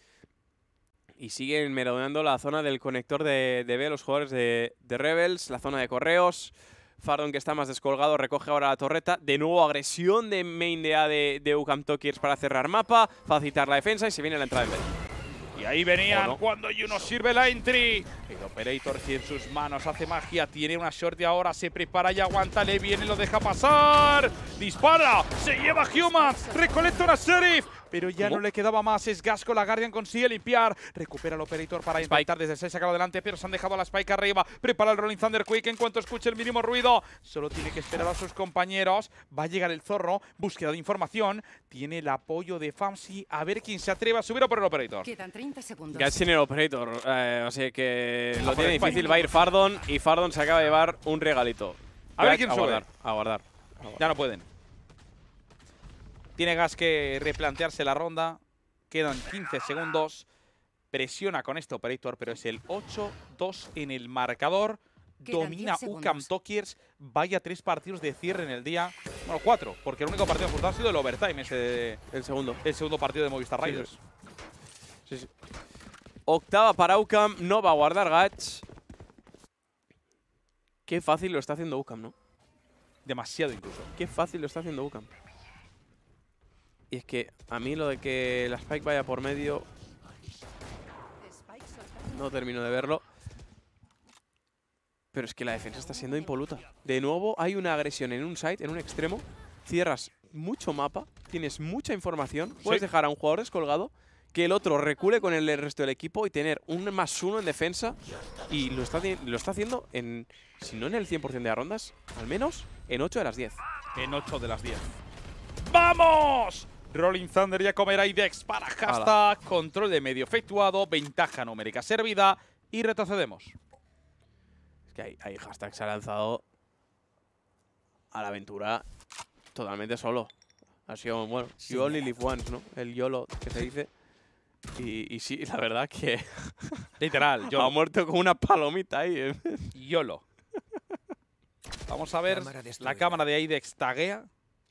Y siguen merodeando la zona del conector de B, los jugadores de Rebels, la zona de correos. Fardon, que está más descolgado, recoge ahora la torreta. De nuevo agresión de main de A de UCAM Talkers para cerrar mapa, facilitar la defensa y se viene la entrada en B.
Y ahí venían cuando Juno sirve la entry. El operator que en sus manos hace magia. Tiene una short y ahora se prepara y aguanta. Le viene, lo deja pasar. Dispara. Se lleva Human. Recolecta una Sheriff. Pero ya no le quedaba más. Es Gasco. La Guardian consigue limpiar. Recupera el operator para intentar desde el 6 sacarlo adelante. Pero se han dejado a la Spike arriba. Prepara el Rolling Thunder Quick en cuanto escuche el mínimo ruido. Solo tiene que esperar a sus compañeros. Va a llegar el zorro. Búsqueda de información. Tiene el apoyo de Famsi. A ver quién se atreve a subir por el operator.
Quedan 30 segundos.
Gas sin el operator. O sea que lo tiene difícil. Va a ir Fardon. Y Fardon se acaba de llevar un regalito.
A ver quién sube.
A guardar.
Ya no pueden. Tiene Gas que replantearse la ronda. Quedan 15 segundos. Presiona con este operator, pero es el 8-2 en el marcador. Domina UCAM Talkers. Vaya 3 partidos de cierre en el día. Bueno, 4, porque el único partido que ha sido el overtime. El segundo partido de Movistar Riders.
Sí. Octava para UCAM. No va a guardar Gats. Qué fácil lo está haciendo UCAM, ¿no?
Demasiado incluso.
Qué fácil lo está haciendo UCAM. Y es que a mí lo de que la Spike vaya por medio no termino de verlo. Pero es que la defensa está siendo impoluta. De nuevo hay una agresión en un site, en un extremo. Cierras mucho mapa, tienes mucha información. Puedes dejar a un jugador descolgado, que el otro recule con el resto del equipo y tener un +1 en defensa. Y lo está haciendo en, si no en el 100% de rondas, al menos en 8 de las 10.
En 8 de las 10. ¡Vamos! Rolling Thunder y a comer IDEX para hashtag. Control de medio efectuado, ventaja numérica servida y retrocedemos.
Es que hay hashtag se ha lanzado a la aventura totalmente solo. Ha sido, bueno, you only live once, ¿no? El YOLO que se dice. Y sí, la verdad que
Literal,
ha muerto como una palomita ahí.
YOLO. Vamos a ver,
Cámara destruida.
la cámara de IDEX taguea.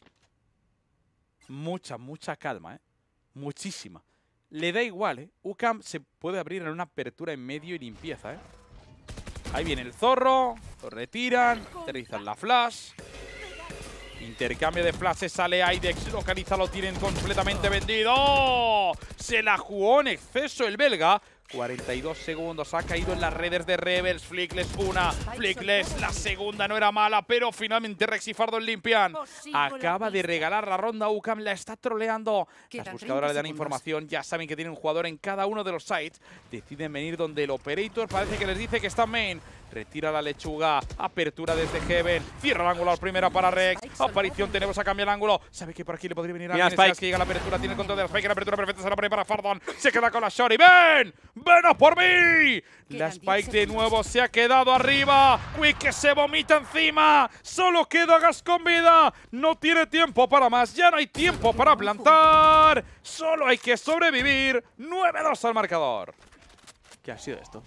Mucha calma, muchísima. Le da igual, UCAM se puede abrir en una apertura en medio y limpieza, Ahí viene el zorro, lo retiran, aterrizan la flash. Intercambio de flashes, sale IDEX, localiza, lo tienen completamente vendido. ¡Oh! Se la jugó en exceso el belga. 42 segundos, ha caído en las redes de Rebels. Flickless una, Flickless la segunda no era mala, pero finalmente Rexy limpian. Acaba de regalar la ronda UCAM, la está troleando. Las buscadoras le dan información, ya saben que tiene un jugador en cada uno de los sites. Deciden venir donde el operator parece que les dice que está main. Retira la lechuga, apertura desde Heaven, cierra el ángulo a primera para Rex, aparición tenebrosa, cambia el ángulo, sabe que por aquí le podría venir alguien,
Spike.
que llega la apertura, tiene el control de la Spike, la apertura perfecta se la pone para Fardon, se queda con la Shori, ¡ven! ¡Ven a por mí! La Spike de nuevo se ha quedado arriba, Quick que se vomita encima, solo queda Gas con vida, no tiene tiempo para más, ya no hay tiempo para plantar, solo hay que sobrevivir, 9-2 al marcador.
¿Qué ha sido esto?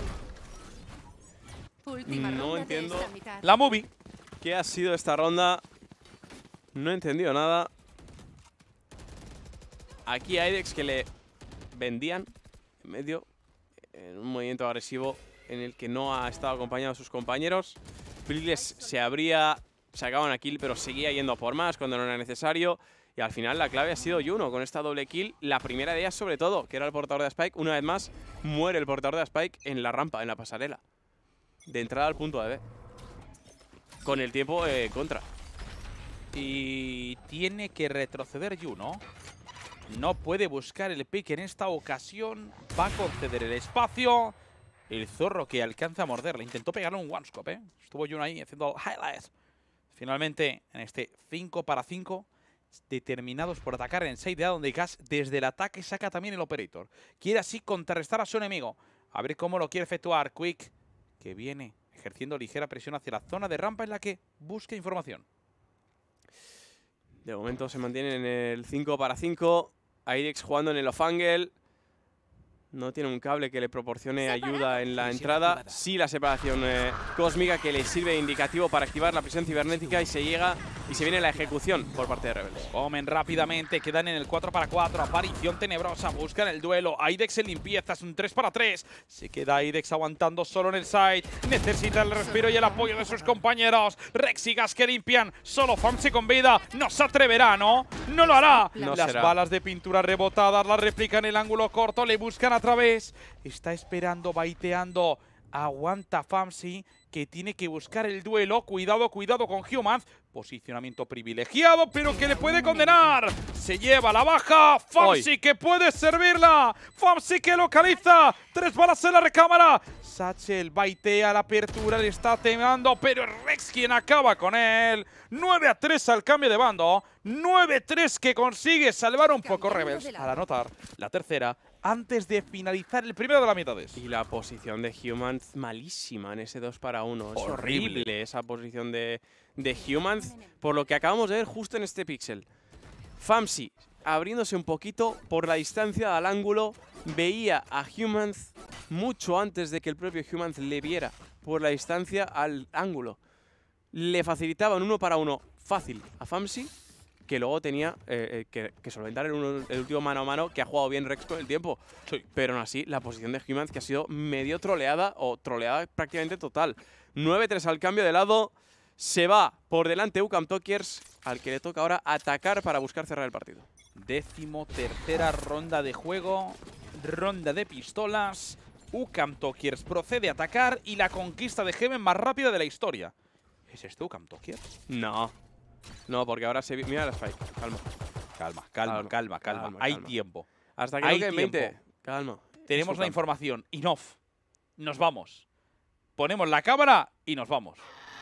Última
No
ronda de
entiendo.
esta mitad.
La movie.
¿Qué ha sido esta ronda? No he entendido nada. Aquí a IDEX que le vendían en medio, en un movimiento agresivo en el que no ha estado acompañado de sus compañeros. Flickless se abría, sacaban a kill, pero seguía yendo a por más cuando no era necesario. Y al final la clave ha sido Juno con esta doble kill. La primera de ellas sobre todo, que era el portador de Spike. Una vez más, muere el portador de Spike en la rampa, en la pasarela. De entrada al punto de B. Con el tiempo contra.
Y tiene que retroceder Juno. No puede buscar el pick en esta ocasión. Va a conceder el espacio. El zorro que alcanza a morderle. Intentó pegarle un one-scope, Estuvo Juno ahí haciendo highlights. Finalmente, en este 5 para 5, determinados por atacar en side A, donde Gas desde el ataque saca también el operator. Quiere así contrarrestar a su enemigo. A ver cómo lo quiere efectuar. Quick, que viene ejerciendo ligera presión hacia la zona de rampa en la que busca información.
De momento se mantiene en el 5 para 5. IDEX jugando en el off-angle. No tiene un cable que le proporcione ayuda en la entrada. Sí la separación cósmica que le sirve de indicativo para activar la presión cibernética y se llega y se viene la ejecución por parte de Rebels.
Comen rápidamente, quedan en el 4 para 4. Aparición tenebrosa, buscan el duelo. IDEX en limpieza, es un 3 para 3. Se queda IDEX aguantando solo en el side. Necesita el respiro y el apoyo de sus compañeros. Rex y Gas que limpian. Solo Famsi con vida. No se atreverá, ¿no? No lo hará.
No
Las
será.
balas de pintura rebotadas las replican en el ángulo corto. Le buscan a través. Está esperando, baiteando. Aguanta Famsi, que tiene que buscar el duelo. Cuidado con Humans. Posicionamiento privilegiado, pero que le puede condenar. Se lleva la baja. Famsi que puede servirla. Famsi que localiza. 3 balas en la recámara. Satchel baitea la apertura, le está temando, pero es Rex quien acaba con él. 9-3 al cambio de bando. 9-3 que consigue salvar un poco Rebels. Al anotar la tercera antes de finalizar el primero de las mitades.
Y la posición de Humans malísima en ese 2 para 1. Es
Horrible.
horrible esa posición de Humans, por lo que acabamos de ver justo en este píxel. Famsi abriéndose un poquito por la distancia al ángulo, veía a Humans mucho antes de que el propio Humans le viera por la distancia al ángulo. Le facilitaban 1 para 1 fácil a Famsi, que luego tenía que solventar el último mano a mano, que ha jugado bien Rex con el tiempo.
Sí.
Pero aún así, la posición de Humans que ha sido medio troleada o troleada prácticamente total. 9-3 al cambio de lado. Se va por delante UCAM Talkers, al que le toca ahora atacar para buscar cerrar el partido.
13ª ronda de juego. Ronda de pistolas. UCAM Tokiers procede a atacar y la conquista de Heaven más rápida de la historia. ¿Es esto UCAM Tokiers?
No. No, porque ahora se... Mira la Spike. Calma. Hay
tiempo.
Hasta que
Hay
no queden 20.
tiempo.
Calma.
Tenemos
Es
la
UCAM.
información. Enough. Nos vamos. Ponemos la cámara y nos vamos.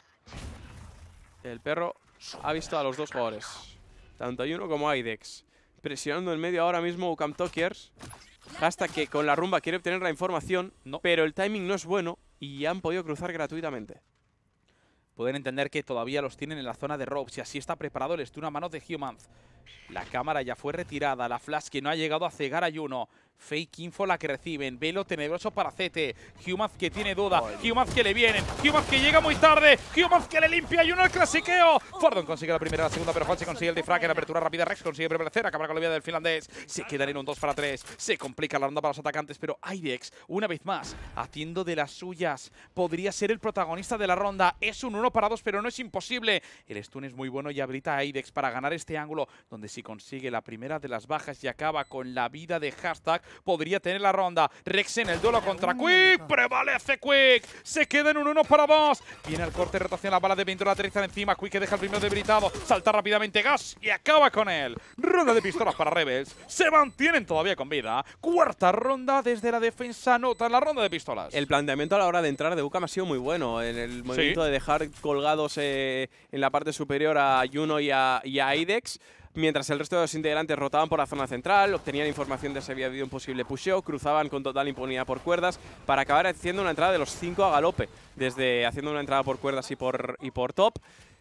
El perro ha visto a los dos jugadores, tanto a Juno como a IDEX, presionando en medio ahora mismo UCAM Tokiers. Hasta que con la rumba quiere obtener la información,
No.
pero el timing no es bueno y han podido cruzar gratuitamente.
Pueden entender que todavía los tienen en la zona de ropes y así está preparado el stun a manos de Humans. La cámara ya fue retirada, la flash que no ha llegado a cegar a Juno. Fake info la que reciben, velo tenebroso para CT. Humans que tiene duda, Humans que le vienen, Humans que llega muy tarde, Humans que le limpia a Juno el clasiqueo. Fordon consigue la primera, la segunda, pero Falsi consigue el defrag en apertura rápida. Rex consigue prevalecer, acaba con la vida del finlandés. Se quedan en un 2 para 3, se complica la ronda para los atacantes, pero IDEX, una vez más, haciendo de las suyas. Podría ser el protagonista de la ronda, es un 1 para 2, pero no es imposible. El stun es muy bueno y habilita a IDEX para ganar este ángulo, donde si consigue la primera de las bajas y acaba con la vida de Hashtag, podría tener la ronda. Rex en el duelo contra Quick. Prevalece Quick. Se queda en un 1 para 2. Viene el corte, rotación, la bala de pintura aterriza encima. Quick que deja el primero debilitado. Salta rápidamente Gas y acaba con él. Ronda de pistolas para Rebels. Se mantienen todavía con vida. Cuarta ronda desde la defensa. Nota la ronda de pistolas.
El planteamiento a la hora de entrar de UCAM ha sido muy bueno. En el movimiento de dejar colgados en la parte superior a Juno y a IDEX. Mientras el resto de los integrantes rotaban por la zona central, obtenían información de si había habido un posible pusheo, cruzaban con total impunidad por cuerdas para acabar haciendo una entrada de los 5 a galope, desde haciendo una entrada por cuerdas y por top.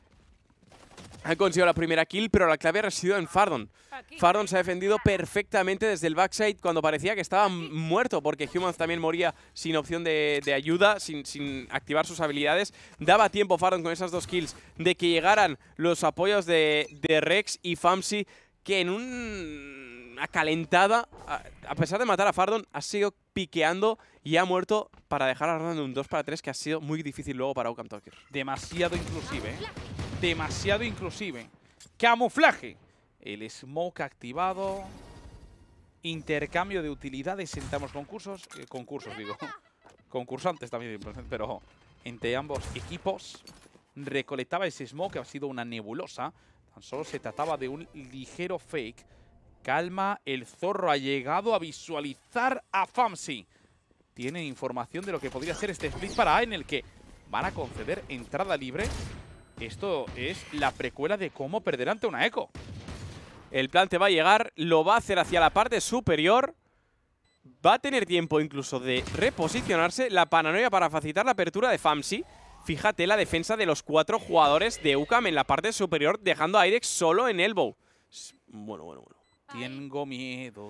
Han conseguido la primera kill, pero la clave ha residido en Fardon. Fardon se ha defendido perfectamente desde el backside cuando parecía que estaba muerto, porque Humans también moría sin opción de ayuda, sin activar sus habilidades. Daba tiempo Fardon con esas 2 kills de que llegaran los apoyos de Rex y Famsi, que en una calentada, a pesar de matar a Fardon, ha sido piqueando y ha muerto para dejar a ronda en un 2 para 3, que ha sido muy difícil luego para UCAM Tokiers.
Demasiado inclusive, ¿eh? Demasiado inclusive. Camuflaje. El smoke activado. Intercambio de utilidades entre ambos concursos. Concursantes también, pero entre ambos equipos. Recolectaba ese smoke, ha sido una nebulosa. Tan solo se trataba de un ligero fake. Calma, el zorro ha llegado a visualizar a Famsi. Tienen información de lo que podría ser este split para A, en el que van a conceder entrada libre. Esto es la precuela de cómo perder ante una Echo.
El plante va a llegar, lo va a hacer hacia la parte superior. Va a tener tiempo incluso de reposicionarse. La paranoia para facilitar la apertura de Famsi. Fíjate la defensa de los 4 jugadores de UCAM en la parte superior, dejando a IDEX solo en elbow. Bueno.
Tengo miedo.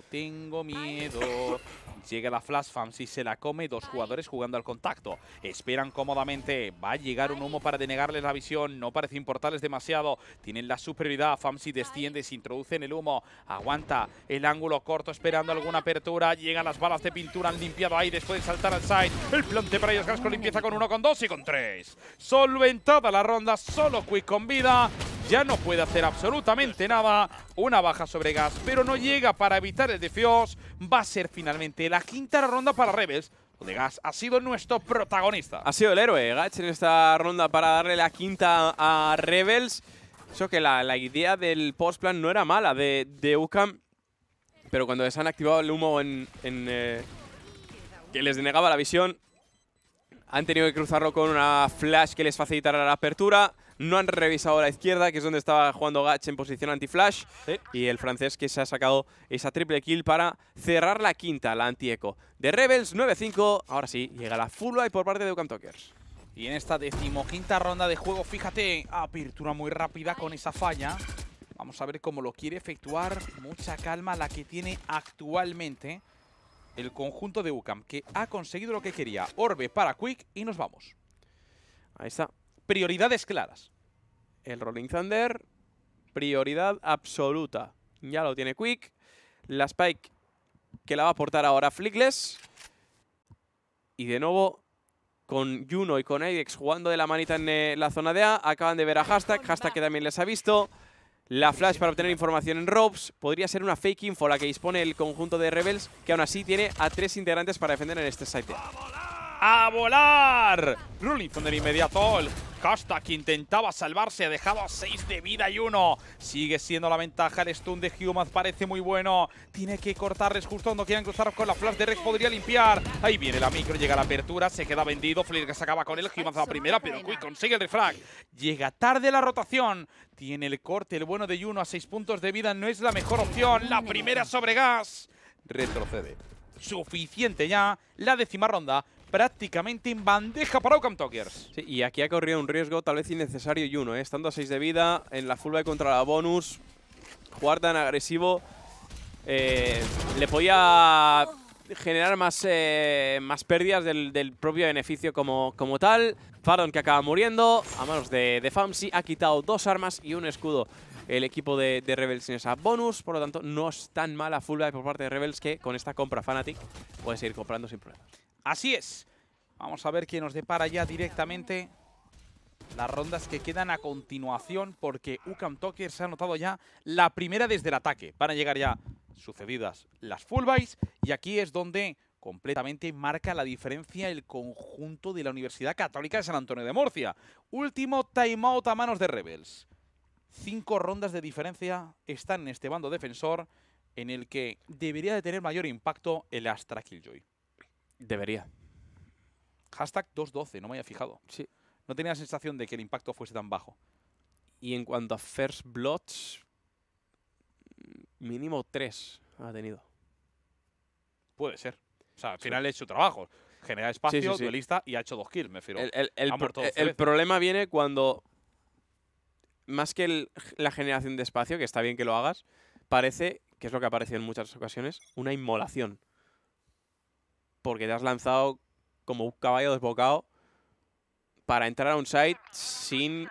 Llega la flash, Famsi se la come, 2 jugadores jugando al contacto. Esperan cómodamente, va a llegar un humo para denegarles la visión, no parece importarles demasiado. Tienen la superioridad, Famsi desciende, se introduce en el humo, aguanta el ángulo corto esperando alguna apertura. Llegan las balas de pintura, han limpiado ahí, pueden saltar al side. El plante para ellos, Gasco limpieza con 1, con 2 y con 3. Solventada la ronda, solo Quick con vida. Ya no puede hacer absolutamente nada. Una baja sobre Gas, pero no llega para evitar el defuse. Va a ser finalmente la quinta ronda para Rebels, donde Gas ha sido nuestro protagonista.
Ha sido el héroe, Gach, en esta ronda para darle la quinta a Rebels. Eso que la idea del postplan no era mala de UCAM, pero cuando les han activado el humo que les denegaba la visión, han tenido que cruzarlo con una flash que les facilitará la apertura. No han revisado la izquierda, que es donde estaba jugando Gach en posición anti-flash.
Sí.
Y el francés que se ha sacado esa triple kill para cerrar la quinta, la anti-eco. De Rebels, 9-5. Ahora sí, llega la full buy por parte de UCAM Tokiers.
Y en esta 15ª ronda de juego, fíjate, apertura muy rápida con esa falla. Vamos a ver cómo lo quiere efectuar. Mucha calma la que tiene actualmente el conjunto de UCAM, que ha conseguido lo que quería. Orbe para Quick y nos vamos.
Ahí está.
Prioridades claras.
El Rolling Thunder, prioridad absoluta. Ya lo tiene Quick. La Spike que la va a aportar ahora Flickless. Y de nuevo, con Juno y con IDEX jugando de la manita en la zona de A. Acaban de ver a Hashtag que también les ha visto. la flash para obtener información en ropes. Podría ser una fake info la que dispone el conjunto de Rebels, que aún así tiene a 3 integrantes para defender en este site.
¡A volar! Rolling Thunder inmediato. El Hashtag intentaba salvarse, ha dejado a 6 de vida y 1. Sigue siendo la ventaja. El stun de Humans parece muy bueno. Tiene que cortarles justo cuando quieran cruzar con la flash de Rex. Podría limpiar. Ahí viene la micro, llega la apertura, se queda vendido. Flirga se acaba con él. Humans a la primera, pero Quick consigue el refrag. Llega tarde la rotación. Tiene el corte, el bueno de Juno a 6 puntos de vida. No es la mejor opción. La primera sobre gas. Retrocede. Suficiente ya. La 10ª ronda. Prácticamente en bandeja para UCAM Talkers.
Sí, y aquí ha corrido un riesgo tal vez innecesario Juno, estando a 6 de vida, en la full buy contra la bonus, jugar tan agresivo, le podía generar más pérdidas del propio beneficio como tal. Fardon, que acaba muriendo a manos de Famsi, ha quitado 2 armas y un escudo el equipo de Rebels en esa bonus, por lo tanto no es tan mala full buy por parte de Rebels, que con esta compra Fnatic puede seguir comprando sin problema.
Así es. Vamos a ver qué nos depara ya directamente las rondas que quedan a continuación, porque UCAM Talkers se ha anotado ya la primera desde el ataque. Van a llegar ya sucedidas las full buys, y aquí es donde completamente marca la diferencia el conjunto de la Universidad Católica de San Antonio de Murcia. Último timeout a manos de Rebels. 5 rondas de diferencia están en este bando defensor, en el que debería de tener mayor impacto el Astra Killjoy.
Debería.
Hashtag 2.12, no me había fijado.
Sí.
No tenía la sensación de que el impacto fuese tan bajo.
Y en cuanto a First Bloods, mínimo 3 ha tenido.
Puede ser. O sea, al final ha hecho su trabajo. Genera espacio,
sí.
duelista, y ha hecho 2 kills, me refiero.
El problema viene cuando, más que la generación de espacio, que está bien que lo hagas, parece, que es lo que aparece en muchas ocasiones, una inmolación. Porque te has lanzado como un caballo desbocado para entrar a un site sin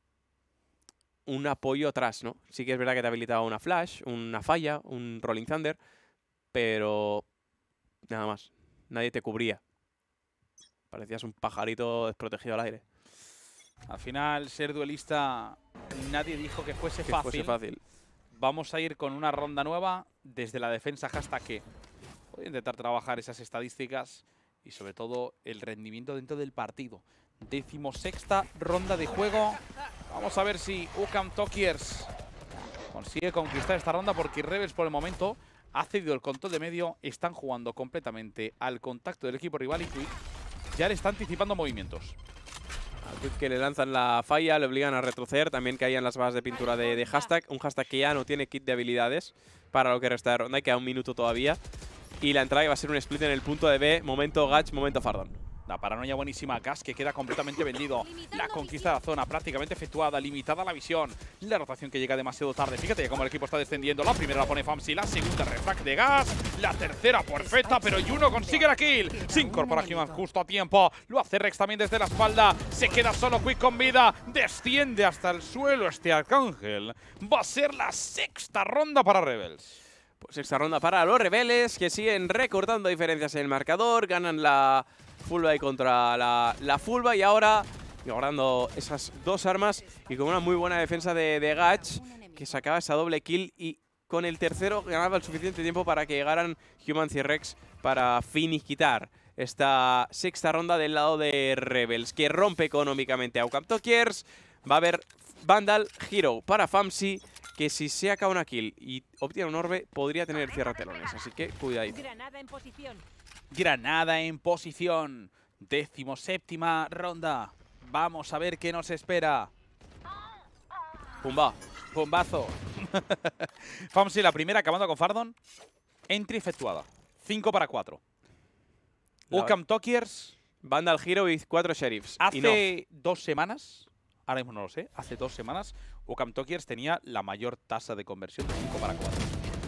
un apoyo atrás, ¿no? Sí que es verdad que te habilitaba una flash, una falla, un Rolling Thunder, pero nada más. Nadie te cubría. Parecías un pajarito desprotegido al aire.
Al final, ser duelista, nadie dijo que fuese fácil. Vamos a ir con una ronda nueva desde la defensa. Hashtag que voy a intentar trabajar esas estadísticas y sobre todo el rendimiento dentro del partido. 16ª ronda de juego. Vamos a ver si UCAM Talkers consigue conquistar esta ronda, porque Rebels por el momento ha cedido el control de medio. Están jugando completamente al contacto del equipo rival y Quick ya le está anticipando movimientos.
A Quick que le lanzan la falla, le obligan a retroceder. También caían las balas de pintura de Hashtag. Un Hashtag que ya no tiene kit de habilidades para lo que resta de ronda y queda un minuto todavía. Y la entrada que va a ser un split en el punto de B. Momento Gatch, momento Fardon.
La paranoia buenísima. Gas que queda completamente vendido. La conquista de la zona prácticamente efectuada. Limitada la visión. La rotación que llega demasiado tarde. Fíjate cómo el equipo está descendiendo. La primera la pone Famsi. La segunda refrag de Gas. La tercera perfecta, pero Juno consigue la kill. Se incorpora Humans justo a tiempo. Lo hace Rex también desde la espalda. Se queda solo Quick con vida. Desciende hasta el suelo este Arcángel. Va a ser la 6ª ronda para Rebels.
Pues esta ronda para los Rebeldes, que siguen recortando diferencias en el marcador. Ganan la full buy contra la full buy, y ahora guardando esas 2 armas y con una muy buena defensa de Gatch, que sacaba esa doble kill, y con el tercero ganaba el suficiente tiempo para que llegaran Humans y Rex para finiquitar esta 6ª ronda del lado de Rebels, que rompe económicamente a UCAM Talkers. Va a haber Vandal Hero para Famsi, que si se acaba una kill y obtiene un orbe, podría tener cierratelones. Así que cuidadito.
Granada en posición.
Granada en posición. 17ª ronda. Vamos a ver qué nos espera.
Pumba.
Bombazo. Famsi la primera, acabando con Fardon. Entry efectuada. 5 para 4. UCAM Talkers.
Vandal Hero y 4 Sheriffs.
Hace 2 semanas, ahora mismo no lo sé, hace 2 semanas, UCAM Talkers tenía la mayor tasa de conversión de 5 para 4.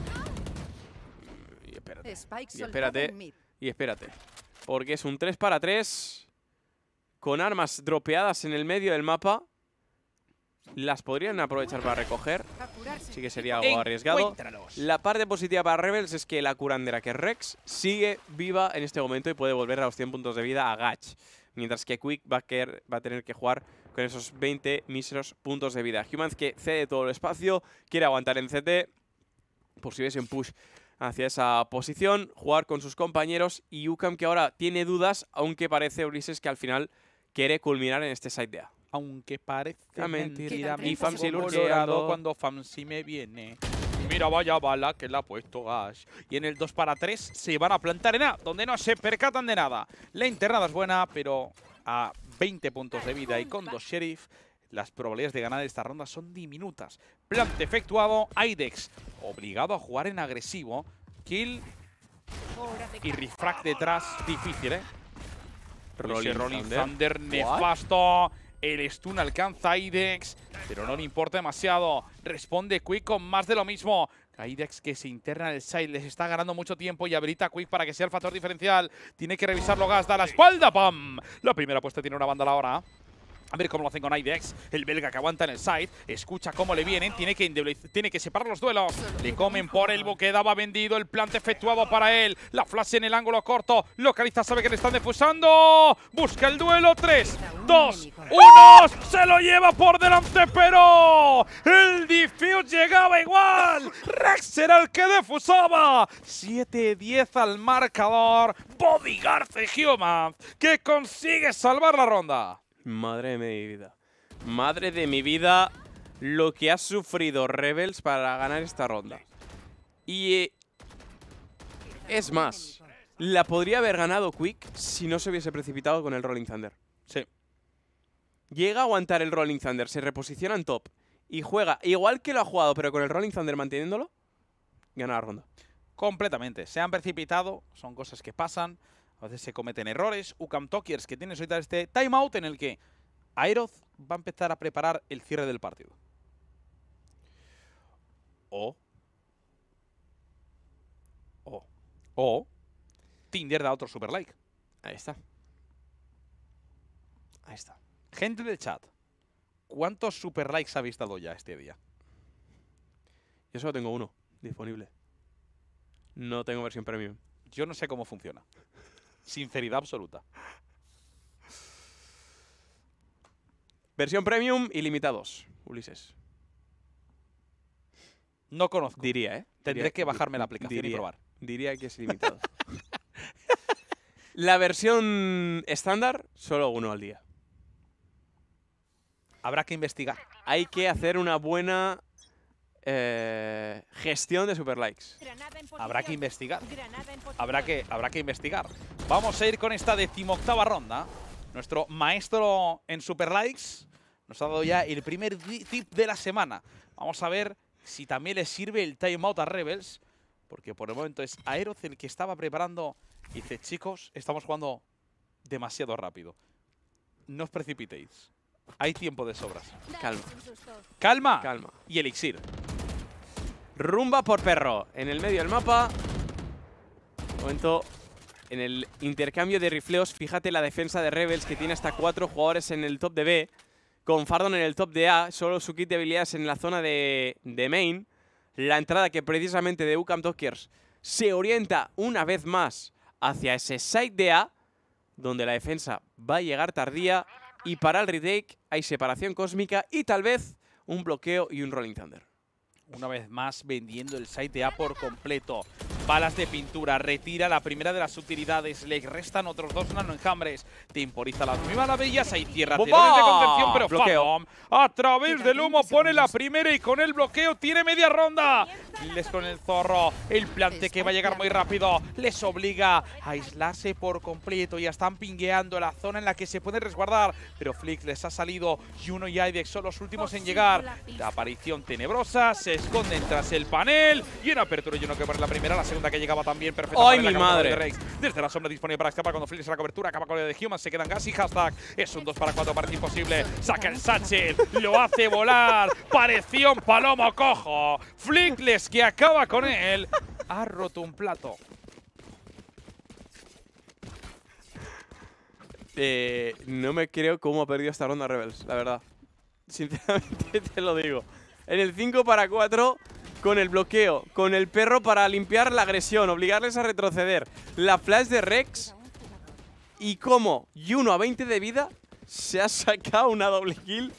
Y espérate.
Spike
Y
soltado
espérate.
en mid.
Y espérate. Porque es un 3 para 3. Con armas dropeadas en el medio del mapa. Las podrían aprovechar para recoger.
A curarse.
Sí que sería algo arriesgado.
Encuéntralos.
La parte positiva para Rebels es que la curandera, que es Rex, sigue viva en este momento y puede volver a los 100 puntos de vida a Gatch. Mientras que Quick va a tener que jugar con esos 20 míseros puntos de vida. Humans que cede todo el espacio, quiere aguantar en CT, por si hubiese un push hacia esa posición, jugar con sus compañeros, y UCAM que ahora tiene dudas, aunque parece, Ulises, que al final quiere culminar en este side de A.
Aunque parece
mentira,
mi
mi
Famsi
Famsi
lurqueando cuando Famsi me viene. Mira, vaya bala que le ha puesto Gash. Y en el 2 para 3 se van a plantar en A, donde no se percatan de nada. La internada es buena, pero a 20 puntos de vida y con 2 Sheriff, las probabilidades de ganar esta ronda son diminutas. Plante efectuado, Aidex obligado a jugar en agresivo. Kill y refract detrás, difícil, ¿eh? Rolling Thunder, nefasto. El stun alcanza a Aidex, pero no le importa demasiado. Responde Quick con más de lo mismo. Aidex que se interna en el side, les está ganando mucho tiempo y habilita a Quick para que sea el factor diferencial. Tiene que revisarlo Gas, da la espalda, ¡pam! La primera apuesta tiene una banda ahora. A ver cómo lo hacen con Aidex, el belga que aguanta en el side, escucha cómo le vienen, tiene que separar los duelos. Le comen por el buque, daba vendido, el plante efectuado para él. La flash en el ángulo corto, localiza, sabe que le están defusando. Busca el duelo, 3, 2, 1, se lo lleva por delante, pero el defuse llegaba igual. Rex era el que defusaba. 7-10 al marcador. Bodyguard de Human, que consigue salvar la ronda.
Madre de mi vida. Madre de mi vida lo que ha sufrido Rebels para ganar esta ronda. Y es más, la podría haber ganado Quick si no se hubiese precipitado con el Rolling Thunder.
Sí.
Llega a aguantar el Rolling Thunder, se reposiciona en top y juega igual que lo ha jugado, pero con el Rolling Thunder manteniéndolo, gana la ronda.
Completamente. Se han precipitado, son cosas que pasan. A veces se cometen errores. UCAM Tokers que tiene ahorita este timeout en el que Aeroz va a empezar a preparar el cierre del partido. O Tinder da otro super like.
Ahí está. Ahí está.
Gente del chat, ¿cuántos super likes habéis dado ya este día?
Yo solo tengo uno disponible. No tengo versión premium.
Yo no sé cómo funciona. Sinceridad absoluta.
Versión premium ilimitados, Ulises.
No conozco.
Diría, ¿eh?
Tendré que bajarme la aplicación y probar.
Diría que es ilimitado. La versión estándar, solo uno al día.
Habrá que investigar.
Hay que hacer una buena gestión de super likes.
Habrá que investigar. Habrá que investigar. Vamos a ir con esta 18ª ronda. Nuestro maestro en super likes nos ha dado ya el primer tip de la semana. Vamos a ver si también le sirve el timeout a Rebels, porque por el momento es Aeroz el que estaba preparando. Y dice, chicos, estamos jugando demasiado rápido. No os precipitéis. Hay tiempo de sobras.
Calma.
Calma.
Calma.
Y elixir.
Rumba por perro. En el medio del mapa. Momento. En el intercambio de rifleos, fíjate la defensa de Rebels, que tiene hasta 4 jugadores en el top de B. Con Fardon en el top de A. Solo su kit de habilidades en la zona de main. La entrada que precisamente de UCAM Tokers se orienta una vez más hacia ese side de A, donde la defensa va a llegar tardía. Y para el retake hay separación cósmica y tal vez un bloqueo y un Rolling Thunder.
Una vez más vendiendo el site A por completo. Balas de pintura, retira la primera de las utilidades. Le restan otros 2 nanoenjambres. Temporiza las muy maravillas. Ahí cierra tirones de contención, pero
bloqueo.
A través del humo pone la primera y con el bloqueo tiene media ronda. Les con el zorro. El plante que va a llegar muy rápido. Les obliga a aislarse por completo. Ya están pingueando la zona en la que se pueden resguardar. Pero Flick les ha salido. Juno y Aidex son los últimos en llegar. La aparición tenebrosa. Se esconden tras el panel. Y en apertura Juno que pone la primera. La segunda que llegaba también perfecta.
¡Ay, mi madre!
Desde la sombra disponible para escapar cuando Flick se la cobertura. Acaba con el de Human. Se quedan gas y hashtag. Es un 2 para 4. Parece imposible. Saca el Satchel. Lo hace volar. Pareció un palomo cojo. Flickles que acaba con él. Ha roto un plato.
No me creo cómo ha perdido esta ronda Rebels, la verdad. Sinceramente te lo digo. En el 5 para 4, con el bloqueo, con el perro para limpiar la agresión, obligarles a retroceder, la flash de Rex y como Juno a 20 de vida Se ha sacado una doble kill.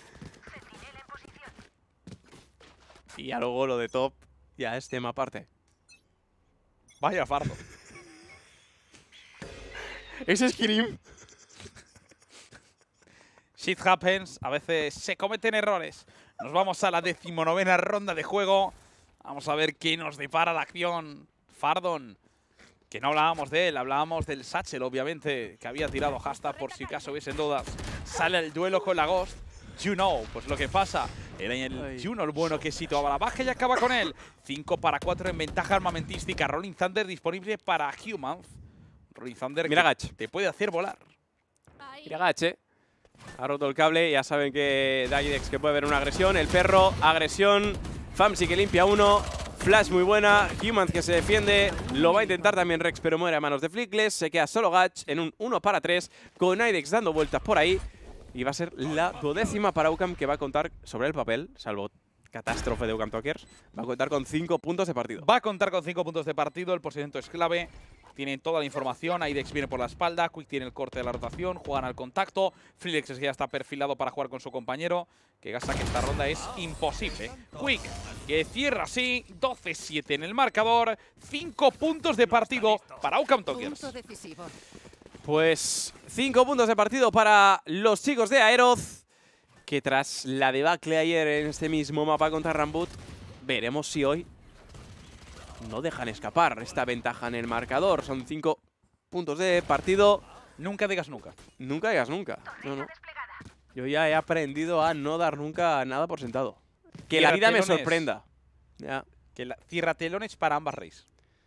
Y a luego lo de top ya es tema aparte.
Vaya fardo.
Ese Scream.
Shit happens. A veces se cometen errores. Nos vamos a la 19ª ronda de juego. Vamos a ver qué nos depara la acción. Fardon. Que no hablábamos de él, hablábamos del Satchel, obviamente, que había tirado hashtag por si acaso hubiesen dudas. Sale el duelo con la Ghost. Juno, pues lo que pasa, era el Juno el bueno que situaba la baja y acaba con él. 5-4 en ventaja armamentística. Rolling Thunder disponible para Humans. Rolling Thunder
Mira
que
Gach.
te puede hacer volar.
Mira Gache. Ha roto el cable, ya saben que Daidex que puede haber una agresión. El perro, agresión. Famsi que limpia uno. Flash muy buena, Humans que se defiende, lo va a intentar también Rex, pero muere a manos de Flickless. Se queda solo Gach en un 1-3, con Idex dando vueltas por ahí. Y va a ser la 12ª para UCAM, que va a contar sobre el papel, salvo catástrofe de UCAM Talkers, va a contar con 5 puntos de partido.
Va a contar con 5 puntos de partido, el posicionamiento es clave. Tienen toda la información, Idex viene por la espalda, Quick tiene el corte de la rotación, juegan al contacto. Flickless ya está perfilado para jugar con su compañero, que gasta que esta ronda es imposible. Quick, que cierra así, 12-7 en el marcador, 5 puntos de partido para UCAM Talkers.
Punto decisivo.
Pues 5 puntos de partido para los chicos de Aeroz, que tras la debacle ayer en este mismo mapa contra Rambut, veremos si hoy no dejan escapar esta ventaja en el marcador. Son 5 puntos de partido.
Nunca digas nunca.
Nunca digas nunca. No, no. Yo ya he aprendido a no dar nunca nada por sentado. Que la vida me sorprenda. Ya.
Que cierra telones para ambas race.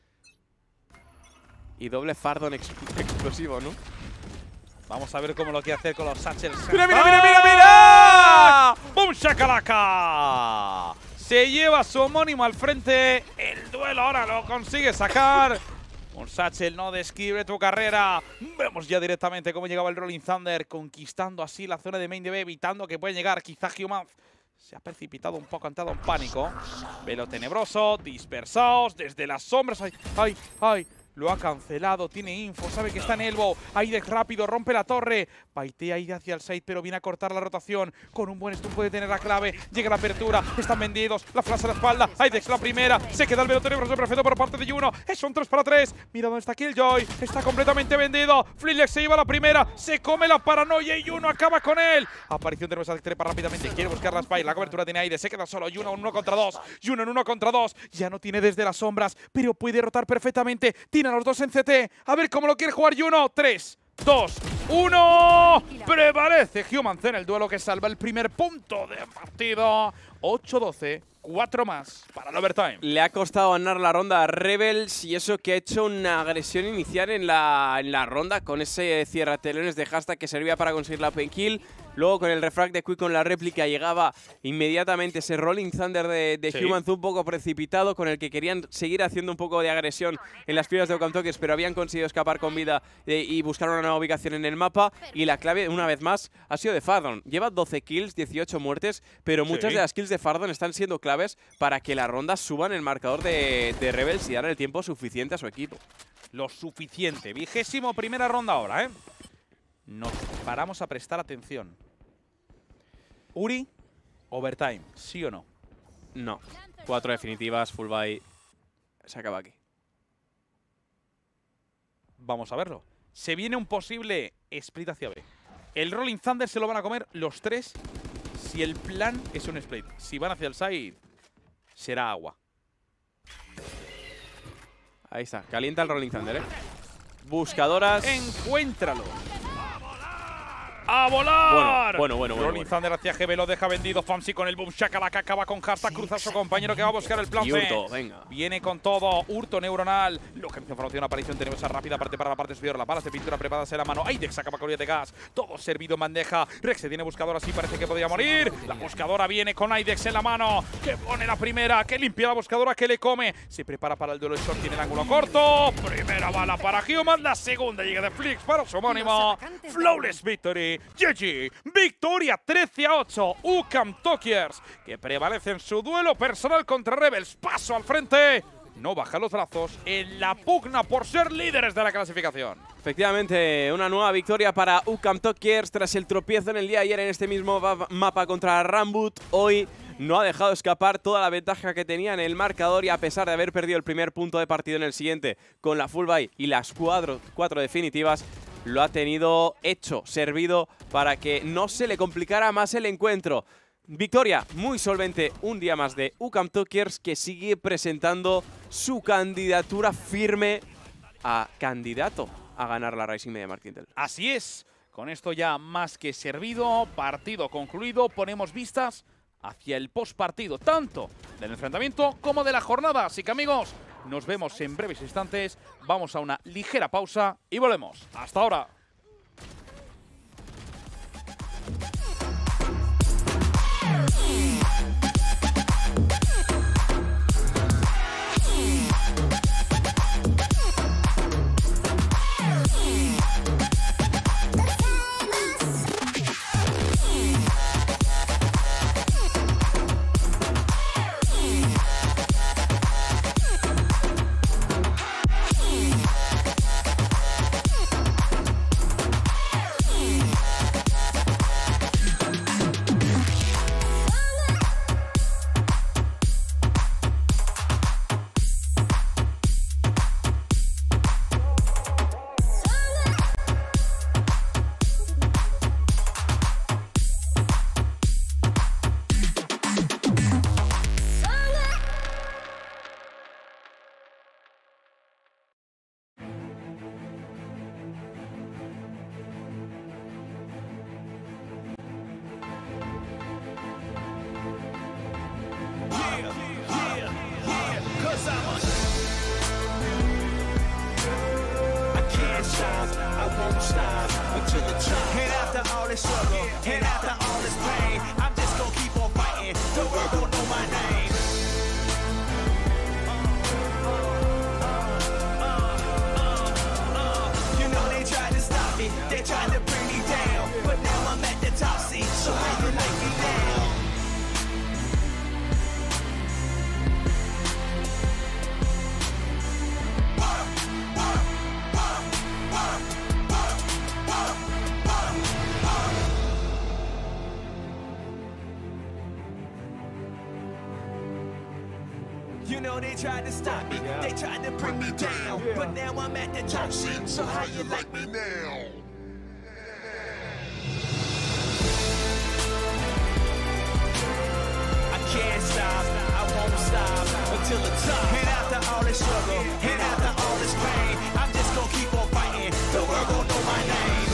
Y doble Fardon explosivo, ¿no?
Vamos a ver cómo lo quiere hacer con los Satchels.
¡Mira, mira, mira, mira, mira!
¡Bum, shakalaka! Se lleva su homónimo al frente. El duelo ahora lo consigue sacar. Un Satchel no describe tu carrera. Vemos ya directamente cómo llegaba el Rolling Thunder, conquistando así la zona de main DB, evitando que pueda llegar quizá Humans. Se ha precipitado un poco, ha entrado en pánico. Velo tenebroso, dispersados desde las sombras. ¡Ay, ay, ay! Lo ha cancelado, tiene info, sabe que está en elbow. Idex rápido, rompe la torre. Paitea ahí hacia el side, pero viene a cortar la rotación. Con un buen stun puede tener la clave. Llega la apertura, están vendidos. La flash a la espalda, Idex la primera. Se queda el velo tenebroso perfecto por parte de Juno. Es un 3-3. Mira dónde está Killjoy. Está completamente vendido. Flickless se lleva la primera. Se come la paranoia y Juno acaba con él. Aparición de nuestra trepa rápidamente. Quiere buscar la spy. La cobertura tiene Idex. Se queda solo Juno en 1 contra 2. Juno en 1 contra 2. Ya no tiene desde las sombras, pero puede rotar perfectamente. Tiene a los dos en CT. A ver cómo lo quiere jugar Juno. 3, 2, 1. Prevalece Humans en el duelo que salva el primer punto de partido. 8-12. 4 más para el overtime.
Le ha costado ganar la ronda a Rebels y eso que ha hecho una agresión inicial en la ronda con ese cierratelones de hashtag que servía para conseguir la penkill. Luego con el refrag de Quick con la réplica llegaba inmediatamente ese Rolling Thunder de
Sí.
Humans un poco precipitado con el que querían seguir haciendo un poco de agresión en las filas de UCAM Talkers, pero habían conseguido escapar con vida y buscar una nueva ubicación en el mapa. Y la clave, una vez más, ha sido de Fardon. Lleva 12 kills, 18 muertes, pero muchas
Sí.
de las kills de Fardon están siendo claves para que la ronda suba en el marcador de Rebels y dar el tiempo suficiente a su equipo.
Lo suficiente. 21ª ronda ahora, ¿eh? Nos paramos a prestar atención. Uri, overtime, ¿sí o no?
No. 4 definitivas, full buy. Se acaba aquí.
Vamos a verlo. Se viene un posible split hacia B. El Rolling Thunder se lo van a comer los 3 si el plan es un split. Si van hacia el side, será agua.
Ahí está. Calienta el Rolling Thunder, ¿eh? Buscadoras.
¡Encuéntralo! ¡A volar!
Bueno.
Rolling Thunder hacia GB, lo deja vendido. Famsi con el boom shakalaka, acaba con hashtag, cruza a su compañero que va a buscar el plan
Y
C.
Hurto, venga.
Viene con todo, Hurto neuronal. Localización, formación, aparición, tenemos esa rápida parte para la parte superior. Las balas de pintura preparadas en la mano. Idex acaba con de gas. Todo servido en bandeja. Rex se tiene buscadora, así parece que podría morir. La buscadora viene con Idex en la mano. Que pone la primera, que limpia la buscadora, que le come. Se prepara para el duelo short, tiene el ángulo corto. Primera bala para Human, la segunda llega de Flix para su homónimo. Flawless victory. GG. Victoria 13-8. UCAM Talkers, que prevalece en su duelo personal contra Rebels. Paso al frente
no bajan los brazos en la pugna por ser líderes de la clasificación.
Efectivamente, una nueva victoria para UCAM Talkers tras el tropiezo en el día de ayer en este mismo mapa contra Rambut. Hoy no ha dejado escapar toda la ventaja que tenía en el marcador y a pesar de haber perdido el primer punto de partido en el siguiente con la full buy y las cuatro definitivas, lo ha tenido hecho, servido para que no se le complicara más el encuentro. Victoria muy solvente un día más de UCAM Talkers, que sigue presentando su candidatura firme a candidato a ganar la Rising Media Market Intel.
Así es, con esto ya más que servido, partido concluido, ponemos vistas hacia el postpartido, tanto del enfrentamiento como de la jornada. Así que amigos, nos vemos en breves instantes, vamos a una ligera pausa y volvemos. Hasta ahora.
You know they tried to stop me, they tried to bring me down, but now I'm at the top seat, so how you like me now? I can't stop, I won't stop until the top. And after all this struggle, and after all this pain, I'm just gonna keep on fighting, the world gon' know my name.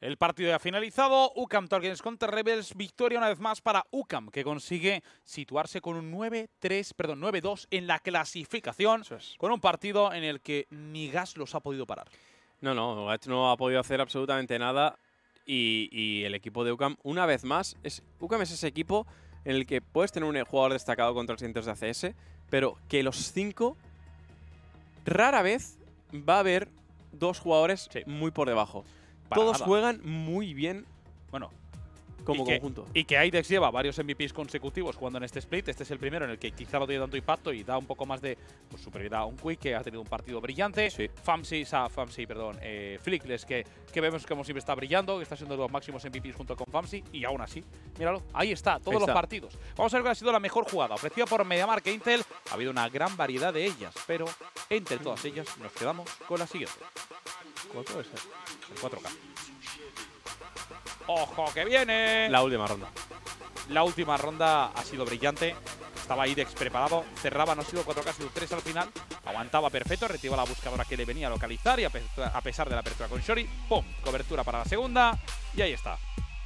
El partido ya finalizado. UCAM Talkers contra Rebels. Victoria una vez más para UCAM, que consigue situarse con un 9-2 en la clasificación.
Eso es.
Con un partido en el que ni Gas los ha podido parar.
No, Gatch no ha podido hacer absolutamente nada. Y el equipo de UCAM, una vez más, UCAM es ese equipo en el que puedes tener un jugador destacado contra los siguientes de ACS, pero que los 5 rara vez va a haber 2 jugadores muy por debajo.
Para
Todos
nada.
juegan muy bien
Bueno,
como
y que-
conjunto.
Y que Aidex lleva varios MVPs consecutivos jugando en este split. Este es el primero en el que quizá no tiene tanto impacto y da un poco más de superioridad a un Quick, que ha tenido un partido brillante.
Sí.
Flickless, que vemos como siempre está brillando, que está siendo de los máximos MVPs junto con Famsi. Y aún así, míralo, ahí está, todos
Ahí
los
está.
partidos. Vamos a ver cuál ha sido la mejor jugada ofrecida por MediaMarkt e Intel. Ha habido una gran variedad de ellas, pero entre todas ellas nos quedamos con la siguiente. ¿Cuál puede ser? El 4K. ¡Ojo, que viene!
La última ronda.
La última ronda ha sido brillante. Estaba Idex preparado. Cerraba, no ha sido 4K, ha sido 3 al final. Aguantaba perfecto. Retiró la buscadora que le venía a localizar. Y a pesar de la apertura con Shori, ¡pum! Cobertura para la segunda. Y ahí está.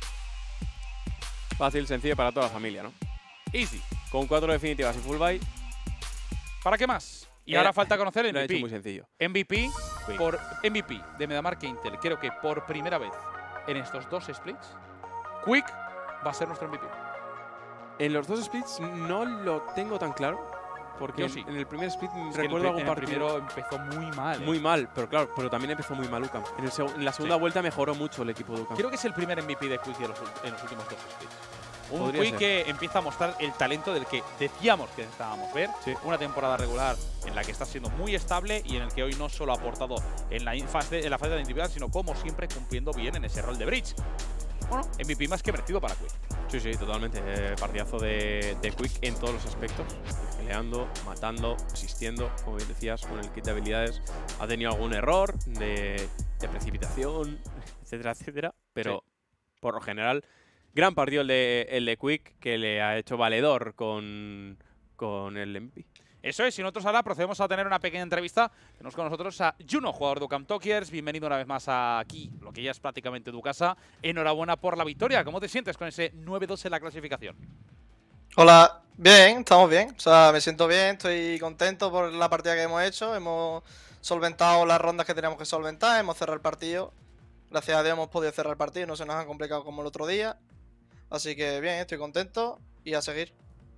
Fácil, sencillo para toda la familia, ¿no?
Easy.
Con 4 definitivas y full buy,
¿Para qué más? Y ahora falta conocer el
lo ha hecho muy
MVP.
sencillo.
MVP
Quick.
por MVP de MediaMarkt e Intel. Creo que por primera vez en estos 2 splits, Quick va a ser nuestro MVP.
En los 2 splits no lo tengo tan claro. Porque
Yo sí.
en el primer split
Es que
recuerdo algún
en el
partido
primero empezó muy mal.
muy mal, pero claro, pero también empezó muy mal UCAM. En la segunda
Sí.
vuelta mejoró mucho el equipo de UCAM.
Creo que es el primer MVP de Quick en los últimos 2 splits. Un
Podría
Quick
ser.
que empieza a mostrar el talento del que decíamos que necesitábamos ver.
Sí.
Una temporada regular en la que está siendo muy estable y en el que hoy no solo ha aportado en la fase de la individual, sino como siempre cumpliendo bien en ese rol de bridge. Bueno, MVP más que merecido para Quick.
Sí, totalmente. Partidazo de Quick en todos los aspectos. Peleando, matando, asistiendo, como bien decías, con el kit de habilidades. Ha tenido algún error de precipitación, etcétera, etcétera. Pero por lo general, gran partido el de Quick, que le ha hecho valedor con el MVP.
Eso es, y nosotros ahora procedemos a tener una pequeña entrevista. Tenemos con nosotros a Juno, jugador de UCAM Talkers. Bienvenido una vez más aquí, lo que ya es prácticamente tu casa. Enhorabuena por la victoria. ¿Cómo te sientes con ese 9-2 en la clasificación?
Hola, bien, estamos bien. O sea, me siento bien, estoy contento por la partida que hemos hecho. Hemos solventado las rondas que teníamos que solventar, hemos cerrado el partido. Gracias a Dios hemos podido cerrar el partido, no se nos ha complicado como el otro día. Así que bien, estoy contento y a seguir.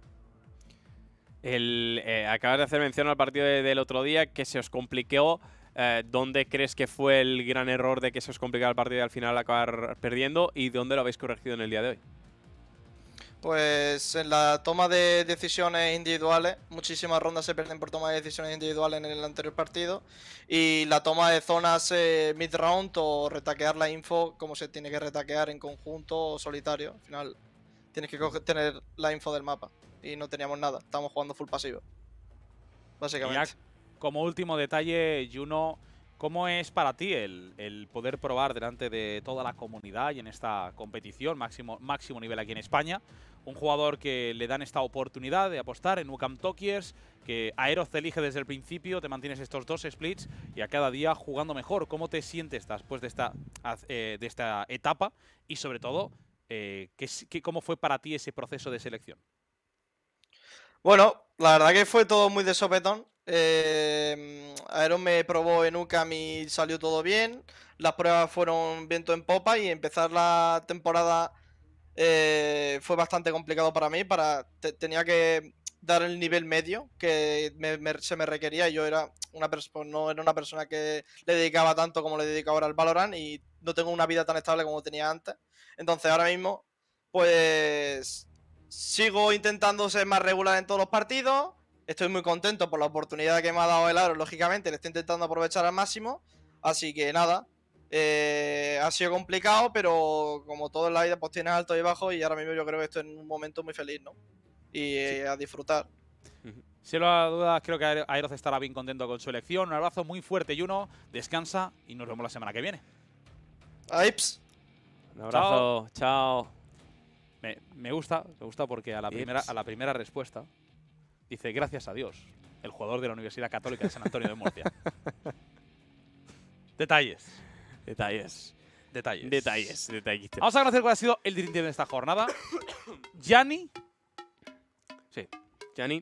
Acabas de hacer mención al partido del otro día, que se os complicó. ¿Dónde crees que fue el gran error de que se os complicara el partido y al final acabar perdiendo? ¿Y dónde lo habéis corregido en el día de hoy?
Pues en la toma de decisiones individuales, muchísimas rondas se pierden por toma de decisiones individuales en el anterior partido. Y la toma de zonas mid-round o retaquear la info como se tiene que retaquear en conjunto o solitario. Al final tienes que tener la info del mapa. Y no teníamos nada, estábamos jugando full pasivo.
Y
Básicamente.
ya como último detalle, Juno, ¿cómo es para ti el poder probar delante de toda la comunidad y en esta competición, máximo nivel aquí en España? Un jugador que le dan esta oportunidad de apostar en UCAM Talkers, que Aeroz te elige desde el principio, te mantienes estos 2 splits y a cada día jugando mejor. ¿Cómo te sientes después de esta etapa? Y sobre todo, ¿cómo fue para ti ese proceso de selección?
Bueno, la verdad que fue todo muy de sopetón. Aeron me probó en UCAM y salió todo bien. Las pruebas fueron viento en popa y empezar la temporada fue bastante complicado para mí. Tenía que dar el nivel medio que se me requería. Yo era no era una persona que le dedicaba tanto como le dedico ahora al Valorant y no tengo una vida tan estable como tenía antes. Entonces ahora mismo, pues sigo intentando ser más regular en todos los partidos. Estoy muy contento por la oportunidad que me ha dado el Aro, lógicamente, le estoy intentando aprovechar al máximo. Así que nada, ha sido complicado, pero como todo en la vida, pues tienes altos y bajos y ahora mismo yo creo que estoy en un momento muy feliz, ¿no? Y a disfrutar.
Sin lugar a dudas, creo que Aeroz estará bien contento con su elección. Un abrazo muy fuerte, Juno. Descansa y nos vemos la semana que viene.
Aips.
Un abrazo, chao.
Me gusta porque a la primera respuesta dice gracias a Dios, el jugador de la Universidad Católica de San Antonio de Murcia. Detalles.
Detalles.
Detallitos.
Vamos a conocer cuál ha sido el Dream Team de esta jornada. Yanni.
Sí. Gianni.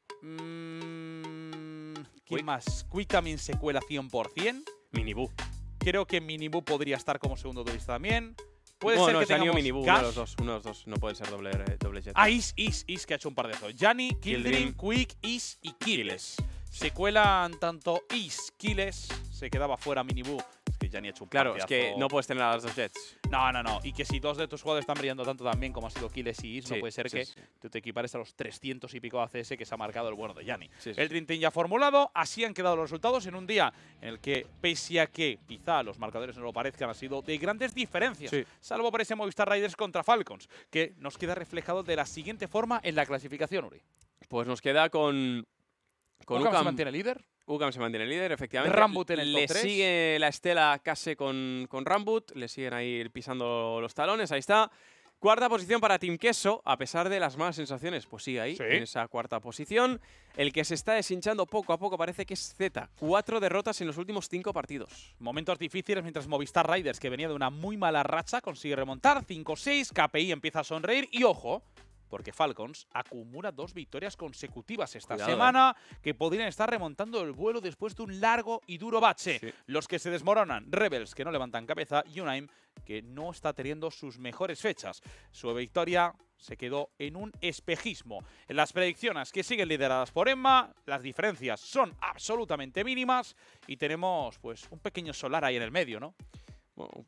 ¿Quién más? Quick también se cuela 100%.
Minibu.
Creo que Minibu podría estar como segundo duelista también. Puede
No,
ser
no,
que
se han ido
tengamos
Minibu,
Cash.
uno de los dos. No puede ser doble jet.
Ah, Is, que ha hecho un par de esos. Yanni, Kildream, Quick, Is y Killes. Se cuelan tanto Is, Killes, se quedaba fuera Minibu. Es que Yanni ha hecho un
Claro, es
partidazo.
que no puedes tener a las dos jets.
No. Y que si dos de tus jugadores están brillando tanto también como ha sido Killes y Is, no
Sí,
puede ser
sí,
que
sí.
tú te equipares a los 300 y pico ACS que se ha marcado el bueno de Yanni.
Sí.
El Dream Team ya formulado, así han quedado los resultados en un día en el que, pese a que quizá los marcadores no lo parezcan, han sido de grandes diferencias,
Sí.
salvo por ese Movistar Riders contra Falcons, que nos queda reflejado de la siguiente forma en la clasificación, Uri.
Pues nos queda con
Ukam se mantiene líder.
Ukam se mantiene líder, efectivamente.
Rambut en el top
Le
3.
sigue la estela Case con Rambut. Le siguen ahí pisando los talones. Ahí está. Cuarta posición para Team Queso, a pesar de las malas sensaciones. Pues sigue ahí,
Sí.
en esa cuarta posición. El que se está deshinchando poco a poco parece que es Z. 4 derrotas en los últimos 5 partidos.
Momentos difíciles mientras Movistar Riders, que venía de una muy mala racha, consigue remontar 5-6. KPI empieza a sonreír y ojo, porque Falcons acumula 2 victorias consecutivas esta
Cuidado,
semana que podrían estar remontando el vuelo después de un largo y duro bache.
Sí.
Los que se desmoronan, Rebels, que no levantan cabeza, y Unaim, que no está teniendo sus mejores fechas. Su victoria se quedó en un espejismo. En las predicciones que siguen lideradas por Emma, las diferencias son absolutamente mínimas y tenemos pues un pequeño solar ahí en el medio, ¿no?
Bueno,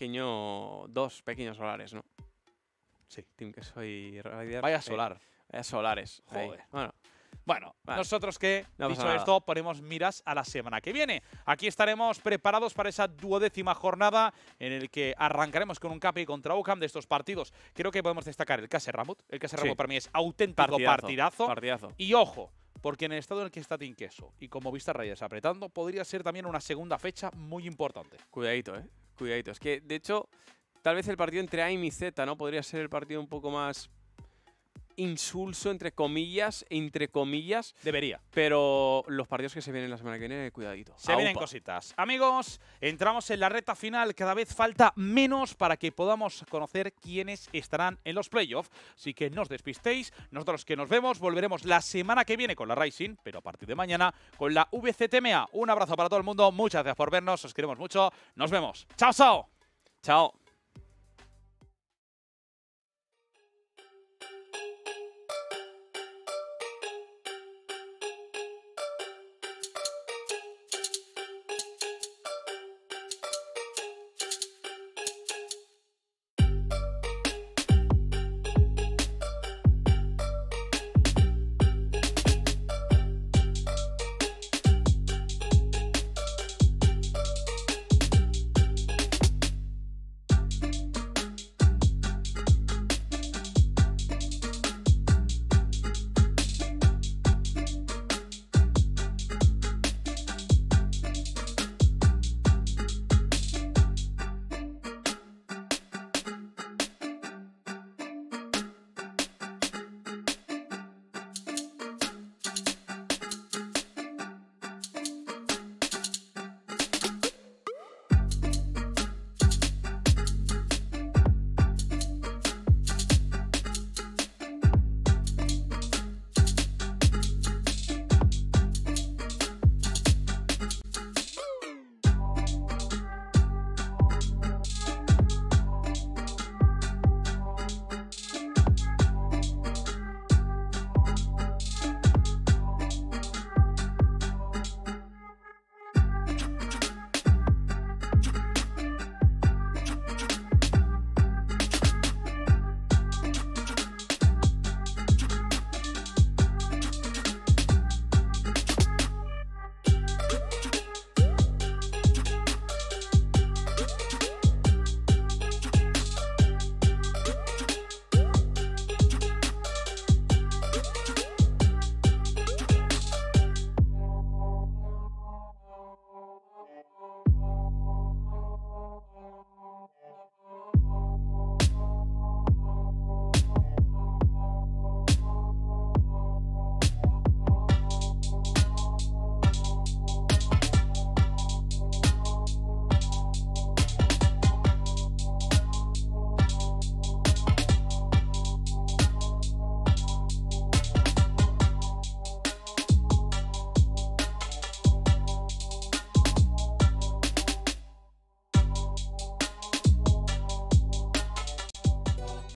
dos pequeños solares, ¿no? Sí, Team Queso y Rider.
Vaya solar.
Vaya solares. ahí.
Joder.
Bueno,
Bueno, nosotros que,
No pasa
dicho
nada.
esto, ponemos miras a la semana que viene. Aquí estaremos preparados para esa 12ª jornada en el que arrancaremos con un KPI contra UCAM de estos partidos. Creo que podemos destacar el Case Rambut. El Case Rambut para mí es auténtico partidazo.
Partidazo.
Y ojo, porque en el estado en el que está Team Queso y como Movistar Riders apretando, podría ser también una segunda fecha muy importante.
Cuidadito, Cuidadito. Es que, de hecho, tal vez el partido entre AIM y Z, ¿no? Podría ser el partido un poco más insulso, entre comillas,
Debería.
pero los partidos que se vienen la semana que viene, cuidadito.
Se vienen
Aupa.
cositas. Amigos, entramos en la recta final. Cada vez falta menos para que podamos conocer quiénes estarán en los playoffs. Así que no os despistéis. Nosotros que nos vemos, volveremos la semana que viene con la Rising, pero a partir de mañana con la VCTMA. Un abrazo para todo el mundo. Muchas gracias por vernos. Os queremos mucho. Nos vemos. ¡Chao, chao!
Chao.